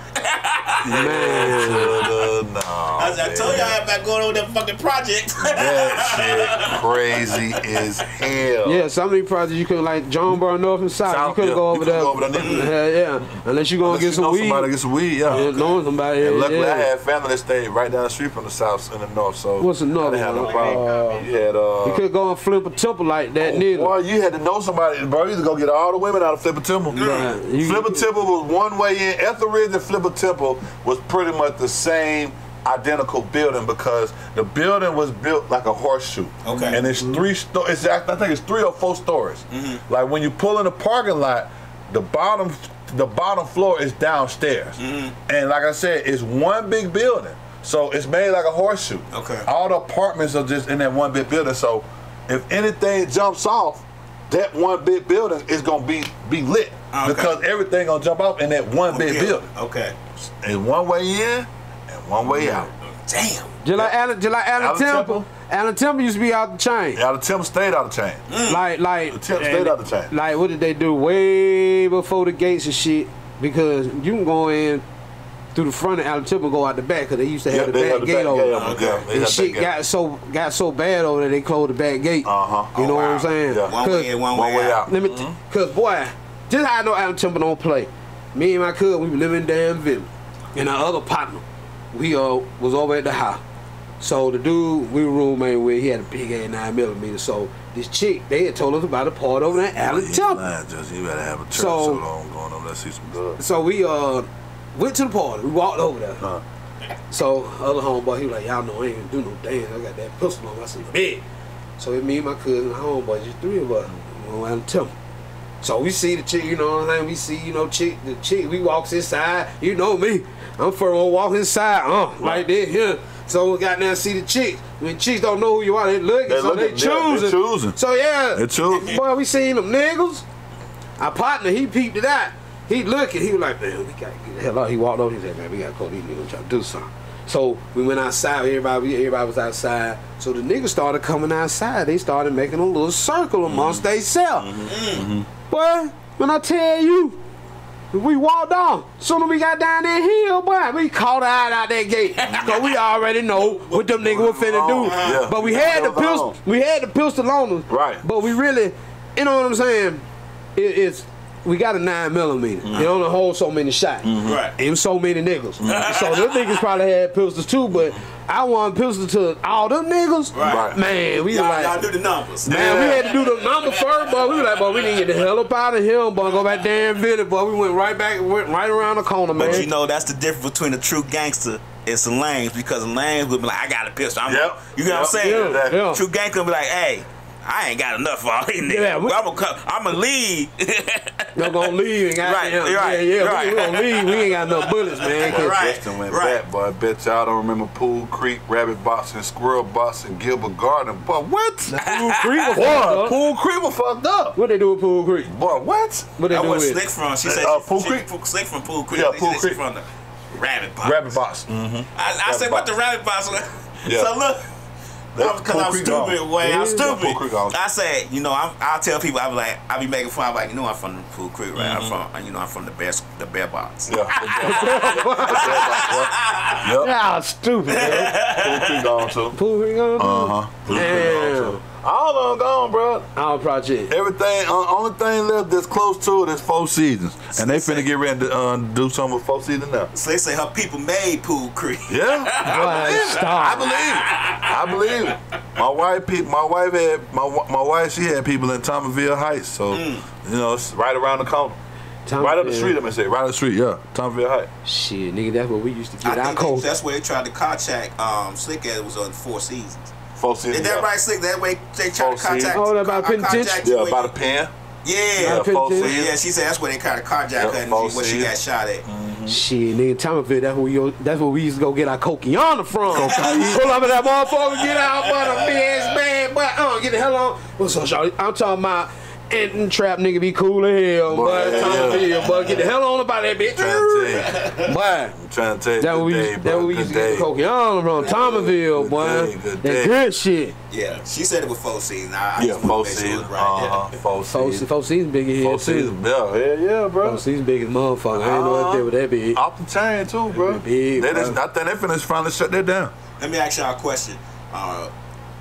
Man. Uh, no, I, said, I told y'all about going over that fucking project. that shit crazy as hell. Yeah, some of these projects you couldn't, like John Bar North and South, South, you couldn't yeah, go you over couldn't there. go over there neither. Yeah, yeah. Unless you gonna Unless get you some know weed. somebody get some weed, yeah. Yeah, knowing somebody. And Yeah, luckily, yeah. I had family that stayed right down the street from the south and the north, so What's the north I didn't have no one? problem. Uh, you had uh, You could go and flip a temple like that, oh, neither. boy, you had to know somebody, bro. You had to go get all the women out of Flipper Temple. Yeah, you- Flipper Temple was one way in. Etheridge and Flipper Temple was pretty much the same identical building because the building was built like a horseshoe. Okay. And it's three sto- it's act- I think it's three or four stories. Mm-hmm. Like when you pull in the parking lot, the bottom the bottom floor is downstairs. Mm-hmm. And like I said, it's one big building. So it's made like a horseshoe. Okay. All the apartments are just in that one big building. So if anything jumps off, that one big building is gonna be be lit. Okay. Because everything gonna jump off in that one big building. Okay. And one way in and one way out. Damn. Just like Allen, just like Allen Allen Temple. Temple. Allen Temple used to be out the chain. Yeah, the Temple stayed out of chain. Like, like, The Temple stayed out the chain. like, what did they do way before the gates and shit? Because you can go in through the front of Allen Temple and go out the back because they used to have Yeah, the they back had the gate back over. gate over, yeah, they And had shit back gate. got so got so bad over there they closed the back gate. Uh-huh. You know Oh, what wow. I'm saying? Yeah. One way in, one, One way, way out. out. Let me, t- cause boy, just how I know Allen Temple don't play. Me and my cousin, we were living in damn village, and our other partner, we uh was over at the house. So the dude we were roommate with, he had a big ass nine millimeter. So this chick, they had told us about a part over there at Allen You Temple. lying, Jesse. You better have a church So- so long going over there see some good. So we uh went to the party. We walked over there. Uh, So other homeboy, he was like, y'all know I ain't gonna do no dance. I got that pistol on. I said, big. So it me and my cousin, and homeboy, just three of us, we went out to Temple. So we see the chick, you know what I'm saying? We see, you know, chick, the chick, we walks inside. You know me. I'm first one walk inside, uh, like this here. So we got there and see the chicks. When chicks don't know who you are, they looking, They so they looking, yeah, they choosing. choosing. So yeah. They choosing. Boy, we seen them niggas. Our partner, he peeped it out. He looking, he was like, man, we gotta get the hell out. He walked over, he said, man, we gotta call these niggas try to do something. So we went outside, everybody everybody was outside. So the niggas started coming outside. They started making a little circle amongst themselves. Mm-hmm. Boy, when I tell you, we walked on. Soon as we got down that hill, boy, we caught out out that gate. Cause we already know what them niggas were finna do. Yeah. But we had the That was pistol, on. we had the pistol on us. Right. But we really, you know what I'm saying? It, it's we got a nine millimeter. It only hold so many shots. Right. And so many niggas. So them niggas probably had pistols too, but I want pistol to all them niggas. Right. Man, we Y'all, was like, y'all do the numbers. man, we had to do the number first, but we were like, boy, we need to get the hell up out of here, boy, go back damn village, boy. We went right back, went right around the corner, man. But you know that's the difference between a true gangster and some lames, because lames would be like, I got a pistol. I'm Yep. You know what I'm Yep. saying? Yeah, yeah. True gangster be like, hey, I ain't got enough for all these niggas. Yeah, we- Well, I'm gonna I'm gonna leave. They're gonna leave and got Right, yeah, right, yeah, yeah. right. We, we gonna leave. We ain't got no bullets, man. 'cause- Right. Justin went right. back, boy. I bet y'all don't remember Pool Creek, Rabbit Boxing, Squirrel Boxing, Gilbert Garden. Boy, what? Pool Creek was fucked Boy, up. Pool Creek was fucked up. What they do with Pool Creek? Boy, what? What they I do was with Slick it? from. She said Uh, she, Pool she, Creek? Slick from Pool Creek. Yeah, She Pool said she Creek. from the rabbit box. Rabbit Box. Mm-hmm. I, I said, what the rabbit box? Yeah. So look, Because I'm stupid, way. I'm stupid. Gone. I say, you know, I'm, I'll tell people, I be like, I be making fun. I'm like, you know, I'm from the Pool Creek, right? Mm-hmm. I'm from, you know, I'm from the best, the bear box. Yeah. The bear box. Yep. Y'all stupid. Pool Creek gone too. Pool Creek gone too. Uh huh. Pool Creek gone too. All of them gone, bro. Our project. Everything, uh, only thing left that's close to it is Four Seasons. And they finna get ready to uh, do something with Four Seasons now. So they say her people made Pool Creek. Yeah. I believe it. I believe it. I believe it. My wife, people, my wife had, my my wife, she had people in Thomasville Heights. So, mm. you know, it's right around the corner. Thomasville. Right up the street, let me say. Right up the street, yeah. Thomasville Heights. Shit, nigga, that's where we used to get I our think cold. That's where they tried to contact um, Slick at. It was on Four Seasons. Four Seasons. Is that yeah. right, Slick? That way they tried to contact. Oh, that about penitentiary? Yeah, about a pen. Yeah, yeah, Four Seasons. Yeah, she said that's where they kind of carjacked yep, her and when she got shot at. Mm-hmm. Shit, nigga, Thomasville, that's where we that's where we used to go get our cocaine from. Pull up in that motherfucker, get out, but a big ass man, but I don't get the hell on. What's up, Charlie? I'm talking about. And trap nigga be cool as hell, boy. But yeah, yeah. But get the hell on about that bitch. I'm trying to tell you. Boy. I'm trying to tell you. That we used, that we used to get the cocaine from Thomasville, boy. Day, good that day. good shit. Yeah, she said it was Four Seasons. I, I yeah, Four Seasons. Right. Uh-huh. Four Seasons. Four Seasons big as hell, Four Seasons, yeah, yeah, yeah, bro. Four Seasons big as motherfucker. I ain't know if they were that big. Off the chain too, bro. Big, they bro. just, I think they finna finally shut that down. Let me ask y'all a question. Uh,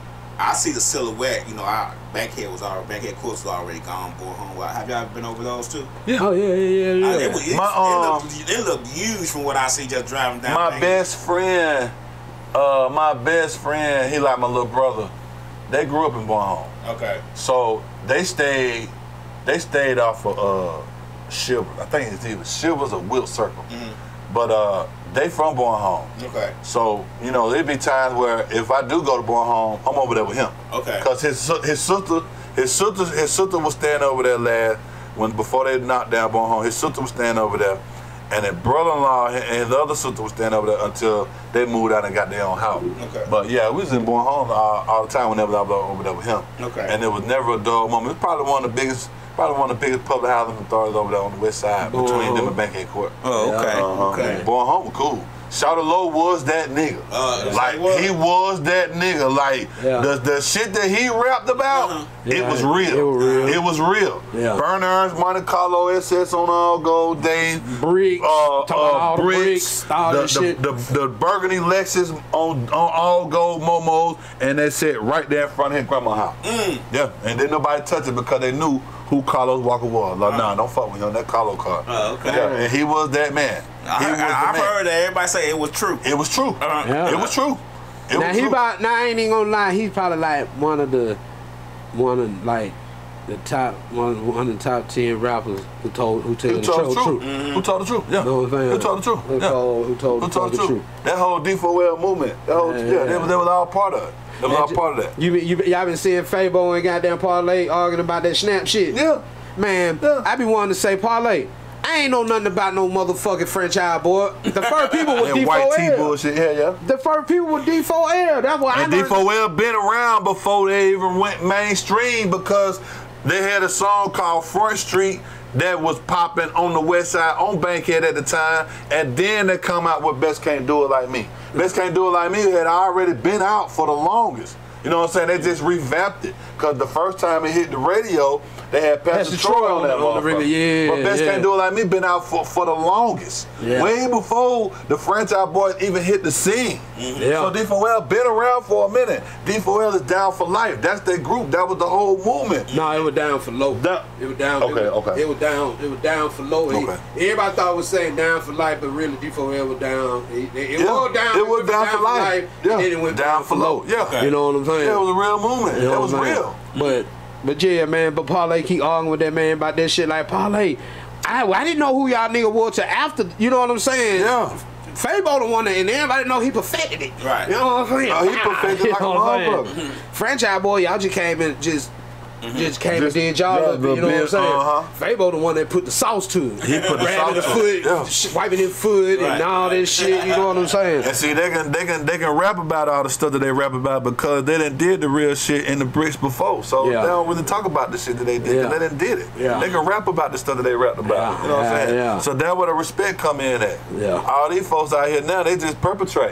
I see the silhouette. You know, our Bankhead was already, Bankhead course was already gone. Borehome. Have y'all ever been over those too? Yeah. Oh yeah, yeah, yeah, yeah. Uh, it, was, it, my, um, it, looked, it looked huge from what I see just driving down. My Bankhead. best friend, uh, my best friend, he like my little brother. They grew up in Borehome. Okay. So they stayed, they stayed off of uh, Shivers. I think it's either Shivers or Wilt Circle. Mm-hmm. But uh, they from Borehome. Okay. So, you know, there'd be times where if I do go to Borehome, I'm over there with him. Okay. Because his his sister, his sister, his sister was staying over there last when before they knocked down Borehome. His sister was staying over there, and his brother-in-law and his other sister was staying over there until they moved out and got their own house. Okay. But yeah, we was in Borehome all, all the time whenever I was over there with him. Okay. And there was never a dull moment. It's probably one of the biggest. Probably one of the biggest public housing authorities over there on the west side between uh-huh. them and Bankhead Court. Oh, okay. Uh-huh. Okay. Borehome was cool. Shawty Low was that nigga. Uh, like he was that nigga. Like yeah. the the shit that he rapped about, uh-huh. it, yeah, was real. it was real. It was real. Yeah. Burn Irons, Monte Carlo, S S on all gold days. Bricks, uh, uh, all bricks, bricks, all the, this the, shit. The, the, the burgundy Lexus on on all gold momos, and they sat right there in front of his grandma's house. Mm. Yeah, and then nobody touched it because they knew who Carlos Walker was. Like, uh-huh. nah, don't fuck with him. That Carlos car. Oh, okay. Yeah, and he was that man. I, he was I, I've man. heard that everybody say it was true. It was true. Uh-huh. Yeah. It was true. It now was he true. about now I ain't even gonna lie, he's probably like one of the one of like the top one one of the top ten rappers who told who tell Who the told truth. the truth? Mm-hmm. Who told the truth? Yeah. Know what I'm saying? Who told the truth? Who Yeah. told who told, Who told the the truth? truth? That whole D four L movement. That whole yeah, Yeah, yeah, yeah. They, was, they was all part of it. They was Man, all part of that. You you y'all been seeing Fabo and goddamn Parlay arguing about that snap shit? Yeah. Man, Yeah. I be wanting to say Parlay. I ain't know nothing about no motherfucking franchise boy. The first people with That D four L. white T bullshit. Yeah, yeah. The first people with D four L. That's why I And D learned. four L been around before they even went mainstream because they had a song called Front Street that was popping on the west side on Bankhead at the time, and then they come out with Best Can't Do It Like Me. Best Can't Do It Like Me had already been out for the longest. You know what I'm saying? They just revamped it. Because the first time it hit the radio, they had Pastor Troy on that on the radio. motherfucker. Yeah, But Best yeah. Can't Do It Like Me been out for, for the longest. Yeah. Way before the franchise boys even hit the scene. Mm-hmm. Yeah. So D four L been around for a minute. D four L is down for life. That's their group. That was the whole movement. No, it was down for low. Down- It was down. Okay, it was, okay. It was down. It was down for low. He- Okay. everybody thought it was saying down for life, but really D four L was down. It, it, it Yeah, was down. it was down for life. Yeah. And then it went Down down, for for low. low. Yeah. Okay. You know what I'm saying? Yeah, it was a real movement. You know It was what I'm saying? real. But but yeah, man. But Parlay keep arguing with that man about that shit. Like Parlay, I I didn't know who y'all nigga was till after. You know what I'm saying? Yeah. Fabo the one that, and everybody know he perfected it. Right. You know what I'm saying? Oh, he perfected You like a know what I'm motherfucker. saying? Franchise boy, y'all just came and just. Just came Just- and did y'all yeah, up, you know what I'm bit, saying? uh-huh. Fabo the one that put the sauce to it. He put the Grabbing the sauce to it, foot, yeah. sh- wiping his foot, Right. and all this shit. You know what I'm saying? And see, they can they can they can rap about all the stuff that they rap about because they done did the real shit in the bricks before. So Yeah. they don't really talk about the shit that they did. Yeah. They done did it. Yeah. They can rap about the stuff that they rapped about. Yeah. You know what I'm Yeah, saying? yeah. So that's where the respect come in at. Yeah. All these folks out here now, they just perpetrate.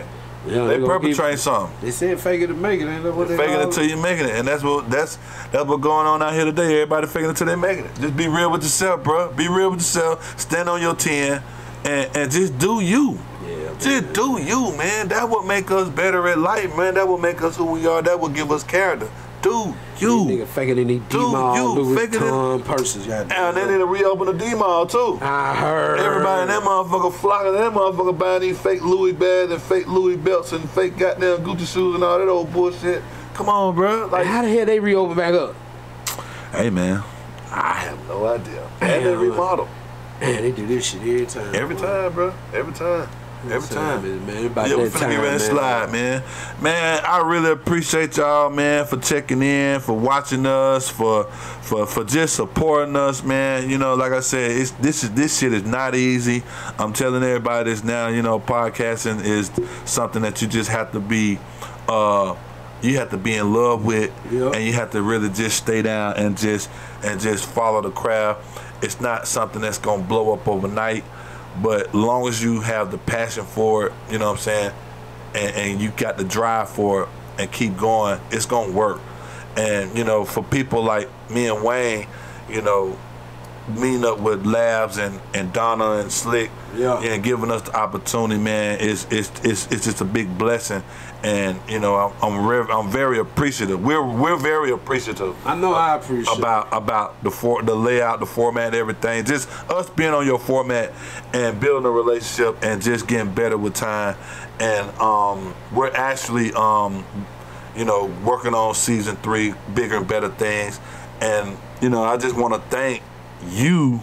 Yeah, they they gonna perpetrate keep- something. They said fake it to make it. Ain't that what they Faking call it till you making it, and that's what that's that's what going on out here today. Everybody faking it till they making it. Just be real with yourself, bro. Be real with yourself. Stand on your ten, and and just do you. Yeah, just do you, man. That would make us better at life, man. That would make us who we are. That would give us character. Do you? These nigga faking in these Do D-Mall, you. Louis Faking it. Vuitton purses. Y'all And they need to reopen the D-Mall too. I heard. Everybody in that motherfucker flocking to that motherfucker buying these fake Louis bags and fake Louis belts and fake goddamn Gucci shoes and all that old bullshit. Come on, bro. Like, how the hell they reopen back up? Hey, man. I have no idea. And they remodel. Man, they do this shit every time. Every time, bro. Every time. Every time. Man, man, about Yeah, we that finna time, get ready to man. slide, man. Man, I really appreciate y'all, man, for checking in, for watching us, for for for just supporting us, man. You know, like I said, it's this is this shit is not easy. I'm telling everybody this now. You know, podcasting is something that you just have to be, uh, you have to be in love with, Yep. and you have to really just stay down and just and just follow the craft. It's not something that's gonna blow up overnight. But long as you have the passion for it, you know what I'm saying, and, and you got the drive for it and keep going, it's going to work. And, you know, for people like me and Wayne, you know, meeting up with Labs and, and Donna and Slick, yeah. and giving us the opportunity, man, is it's, it's, it's just a big blessing. And, you know, I'm I'm, re- I'm very appreciative. We're we're very appreciative. I know I appreciate about about the for the layout, the format, everything. Just us being on your format and building a relationship and just getting better with time. And um, we're actually um, you know, working on season three, bigger and better things. And you know, I just want to thank you,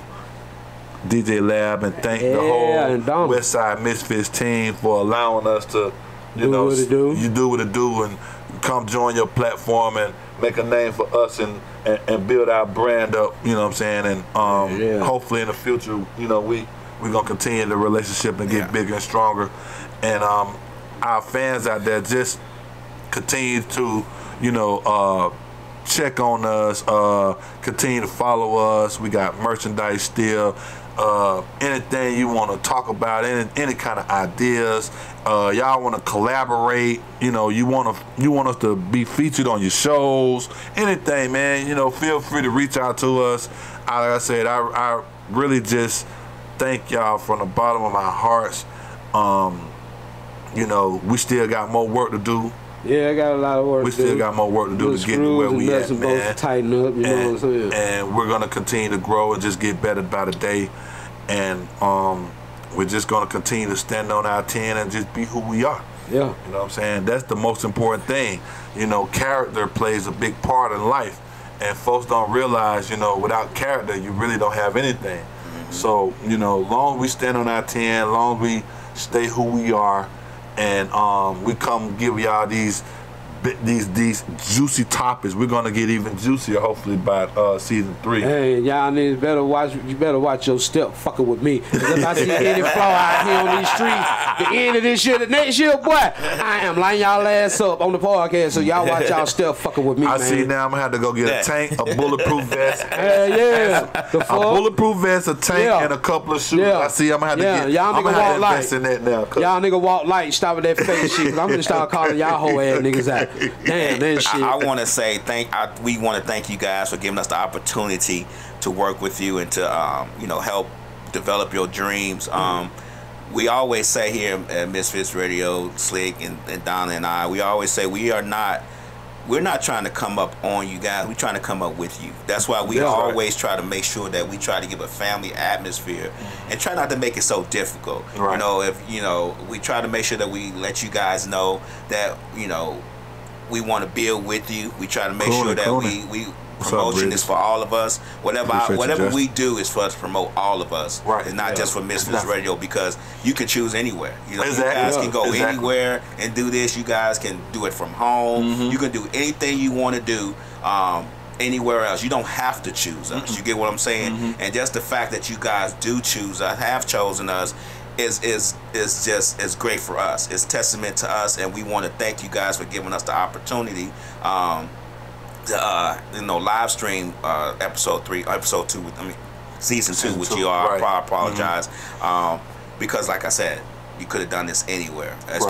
D J Lab, and thank Yeah, the and whole Donna. West Side Misfits team for allowing us to, you Do know, what it do. you do what it do, and come join your platform and make a name for us and, and, and build our brand up. You know what I'm saying? And um, Yeah. hopefully in the future, you know, we we're gonna continue the relationship and get Yeah. bigger and stronger. And um, our fans out there, just continue to, you know, uh, check on us, uh, continue to follow us. We got merchandise still. Uh, anything you want to talk about, any any kind of ideas, uh, y'all want to collaborate, you know, you want to you want us to be featured on your shows, anything, man, you know, feel free to reach out to us. I, like I said, I, I really just thank y'all from the bottom of my hearts. Um, you know, we still got more work to do. Yeah, I got a lot of work We to still do. got more work to do Little to get to where screws we and at, nuts and bolts man. to tighten up, you know and, what I'm saying? and we're gonna continue to grow and just get better by the day. And um, we're just gonna continue to stand on our ten and just be who we are. Yeah. You know what I'm saying? That's the most important thing. You know, character plays a big part in life. And folks don't realize, you know, without character, you really don't have anything. So, you know, long as we stand on our ten, long as we stay who we are, and um, we come give y'all these bi- these these juicy topics. We're gonna get even juicier, hopefully, by uh, season three. Hey, y'all niggas better watch. You better watch your step fucking with me. Cause if I see any flaw out here on these streets, the end of this year, the next year, boy, I am lining y'all ass up on the podcast. So y'all watch y'all step fucking with me, I man. see now. I'm gonna have to go get a tank, a bulletproof vest, Hell yeah, the a fuck? bulletproof vest, a tank, Yeah. and a couple of shoes. Yeah. I see. I'm gonna have to Yeah, get. y'all I'm nigga gonna have walk to light. invest in that now. 'cause Y'all nigga walk light. Stop with that fake shit. Cause I'm gonna start calling y'all whole ass niggas out. Damn, that shit. I, I want to say thank. I, we want to thank you guys for giving us the opportunity to work with you and to um, you know, help develop your dreams. Um, we always say here at Misfits Radio, Slick and, and Donna and I, we always say we are not. We're not trying to come up on you guys. We're trying to come up with you. That's why we Yeah, always try to make sure that we try to give a family atmosphere and try not to make it so difficult. Right. You know, if you know, we try to make sure that we let you guys know that, you know, we want to build with you. We try to make Cool, sure that cool. we we What's up, promotion Bridget? is for all of us. Whatever I, Appreciate you, whatever Justin. we do is for us to promote all of us. Right. It's not Yeah. just for Misfits Exactly. Radio, because you can choose anywhere. You know, Exactly. you guys Yeah. can go Exactly. anywhere and do this. You guys can do it from home. Mm-hmm. You can do anything you want to do. Um, anywhere else. You don't have to choose us. Mm-hmm. You get what I'm saying? And just the fact that you guys do choose us, have chosen us, is is is just is great for us. It's testament to us, and we want to thank you guys for giving us the opportunity um, to uh, you know, live stream uh, episode three, episode two. With, I mean, season two Season with two, you all. right. I apologize um, because, like I said, you could have done this anywhere. It's Right. been a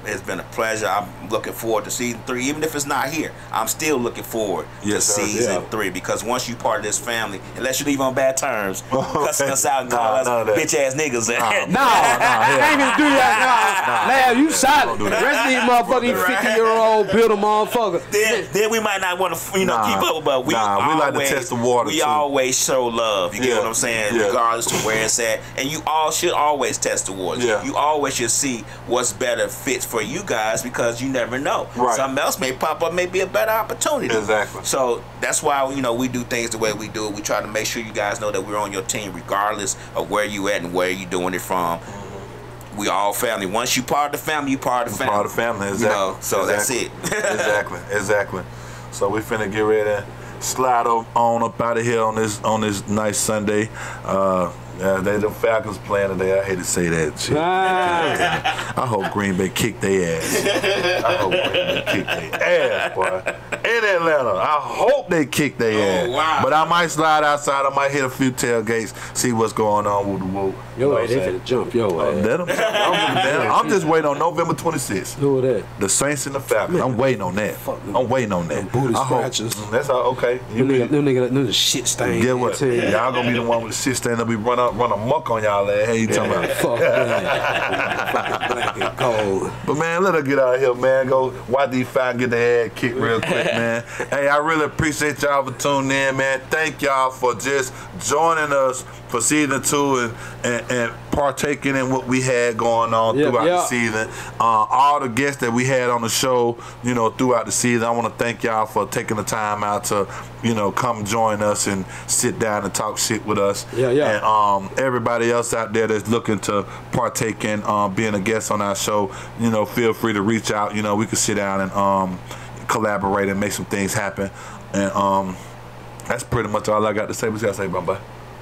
It's been a pleasure. I'm looking forward to season three, even if it's not here. I'm still looking forward yes, to sir. season yeah. three because once you part of this family, unless you leave on bad terms, okay. cussing us out and nah, call us nah, bitch ass niggas. No, no, I ain't even do that. No, nah, you solid. The rest of these motherfuckers, fifty year old build a motherfucker. Then, then we might not want to, you know, nah, keep up, but we nah, we always, like to test the water. We too. always show love. You yeah. get what I'm saying? Yeah. Regardless to where it's at, and you all should always test the waters. Yeah. You always should see what's better fits for you guys because you never know. Right. Something else may pop up, may be a better opportunity. Exactly. So that's why you know we do things the way we do it. We try to make sure you guys know that we're on your team, regardless of where you at and where you doing it from. Mm-hmm. We all family. Once you part of the family, you part of the family. Part of the family, exactly. You know, so exactly. that's it. exactly, exactly. So we finna get ready to slide on up out of here on this on this nice Sunday. Uh, Yeah, they the Falcons playing today. I hate to say that shit. Ah. I hope Green Bay kick their ass. I hope Green Bay kick their ass, boy. In Atlanta, I hope they kick their oh, ass. Wow. But I might slide outside. I might hit a few tailgates, see what's going on with the whoop. Yo, they finna jump. Yo, uh, let them jump. I'm, I'm just waiting on November twenty-sixth. Who are that? The Saints and the Falcons. Man, I'm waiting on that. I'm waiting on that. Booty I scratchers. Hope, that's all. Okay. You nigga, them nigga, them the shit stain. Get what? Y'all gonna be the one with the shit stain that be run up, run amok on y'all ass. Hey, you talking about? Fuck that. Black and cold. But man, let her get out of here, man. Go watch these five get their ass kicked real quick, man. Hey, I really appreciate y'all for tuning in, man. Thank y'all for just joining us for season two and, and, and partaking in what we had going on yep, throughout yep. the season. Uh, all the guests that we had on the show, you know, throughout the season, I want to thank y'all for taking the time out to, you know, come join us and sit down and talk shit with us. Yeah, yeah. And um, everybody else out there that's looking to partake in um, being a guest on our show, you know, feel free to reach out. You know, we can sit down and um, collaborate and make some things happen. And um, that's pretty much all I got to say. What you got to say, Bumba?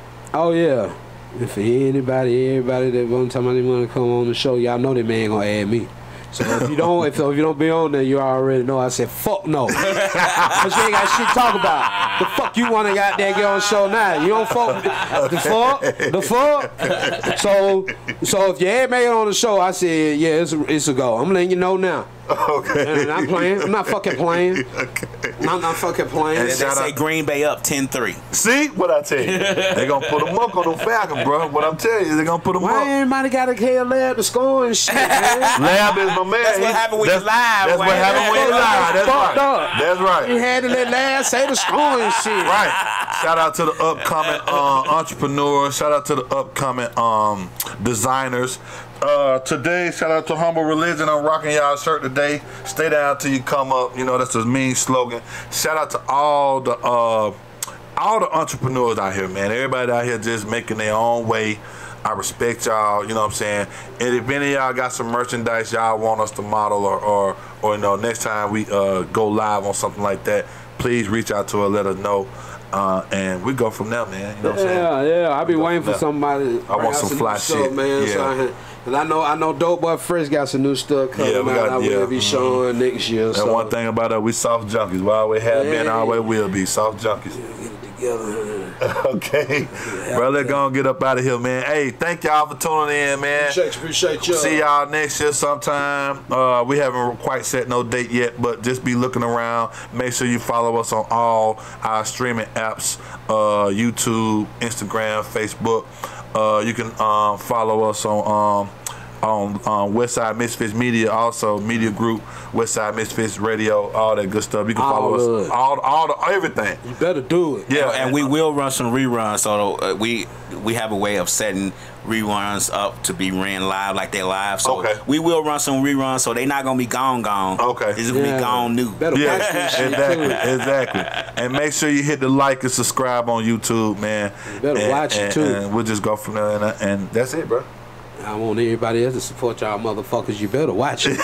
Oh yeah. If anybody, everybody that want to they want to come on the show, y'all know that man gonna add me. So if you don't, if, if you don't be on there, you already know. I said fuck no, cause you ain't got shit to talk about. The fuck you want to got there get on the show now? You don't fuck the fuck, the fuck. So, so if you ain't make it on the show, I said yeah, it's a, it's a go. I'm letting you know now. Okay. I'm not playing. I'm not fucking playing. Okay. I'm not fucking playing. And they say Green Bay up ten three. See what I tell you? They gonna put a muck on the Falcons, bro. What I'm telling you, they gonna put a muck. Why everybody got to kill Lab to score and shit, man? Lab is my man. That's what happened when you live. That's what happened when you live. That's right. Up. That's right. You had to let Lab say the scoring shit. Right. Shout out to the upcoming uh, entrepreneurs. Shout out to the upcoming um, designers. Uh, today, shout out to Humble Religion. I'm rocking y'all shirt today. Stay down till you come up. You know, that's a mean slogan. Shout out to all the uh, all the entrepreneurs out here, man. Everybody out here just making their own way. I respect y'all, you know what I'm saying? And if any of y'all got some merchandise y'all want us to model or, or, or you know, next time we uh, go live on something like that, please reach out to us, let us know. Uh, and we go from there, man. You know what I'm saying? Yeah, yeah. I be we waiting for there. somebody. I want some fly stuff, shit, man. yeah. So I, Cause I know, I know, Dope Boy Fresh got some new stuff coming Yeah, we out. got- I will yeah, be mhm. showing next year. And so. one thing about us, we soft junkies. We always have been, Yeah. always will be soft junkies. Get it together. Okay. Bro, let's go and get up out of here, man. Hey, thank y'all for tuning in, man. Appreciate you, appreciate you. See y'all next year sometime. Uh, we haven't quite set no date yet, but just be looking around. Make sure you follow us on all our streaming apps, uh, YouTube, Instagram, Facebook. Uh, you can um, follow us on um, on um, Westside Misfits Media, also media group, Westside Misfits Radio, all that good stuff. You can follow All us good. all, all the everything. You better do it. Yeah, And we will run some reruns. So uh, we we have a way of setting reruns up to be ran live like they live. So Okay. we will run some reruns. So they not gonna be gone gone. Okay. It's gonna Yeah. be gone new. Better watch Yeah, this shit exactly, too. exactly. And make sure you hit the like and subscribe on YouTube, man. You better and, watch it, and- too. And we'll just go from there, and, and that's it, bro. I want everybody else to support y'all motherfuckers. You better watch it.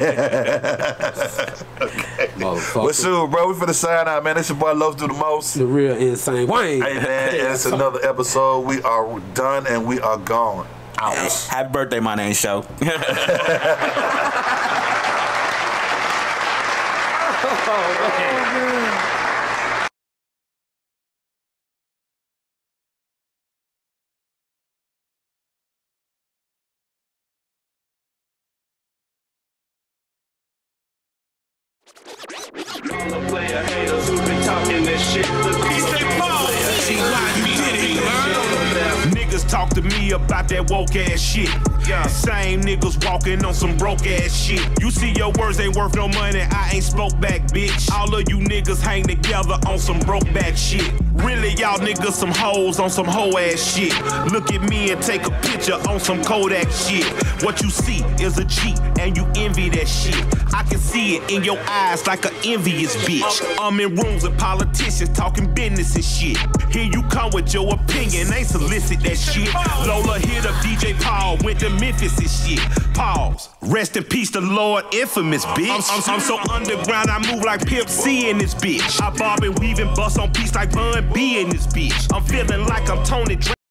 Motherfucker. What's up, bro? We finna sign out, man. It's your boy Loves Do the Most. The real insane Wayne. Hey, man, it's another episode. We are done and we are gone. Out. Happy birthday, my name Show. Oh, man. the player haters who been talking this shit. The D J Paul, see why you did it, man. Niggas talk to me about that woke ass shit. Yeah, same niggas walking on some broke ass shit. You see your words ain't worth no money, I ain't spoke back, bitch. All of you niggas hang together on some broke back shit. Really, y'all niggas some hoes on some hoe ass shit. Look at me and take a picture on some Kodak shit. What you see is a G and you envy that shit. I can see it in your eyes like an envious bitch. I'm in rooms with politicians talking business and shit. Here you come with your opinion, ain't solicit that shit. Lola hit up D J Paul, went to Memphis and shit. Pause. Rest in peace, the Lord infamous bitch. I'm, I'm, I'm so underground, I move like Pimp C in this bitch. I bob and weave and bust on beats like Bun B in this bitch. I'm feeling like I'm Tony Drake.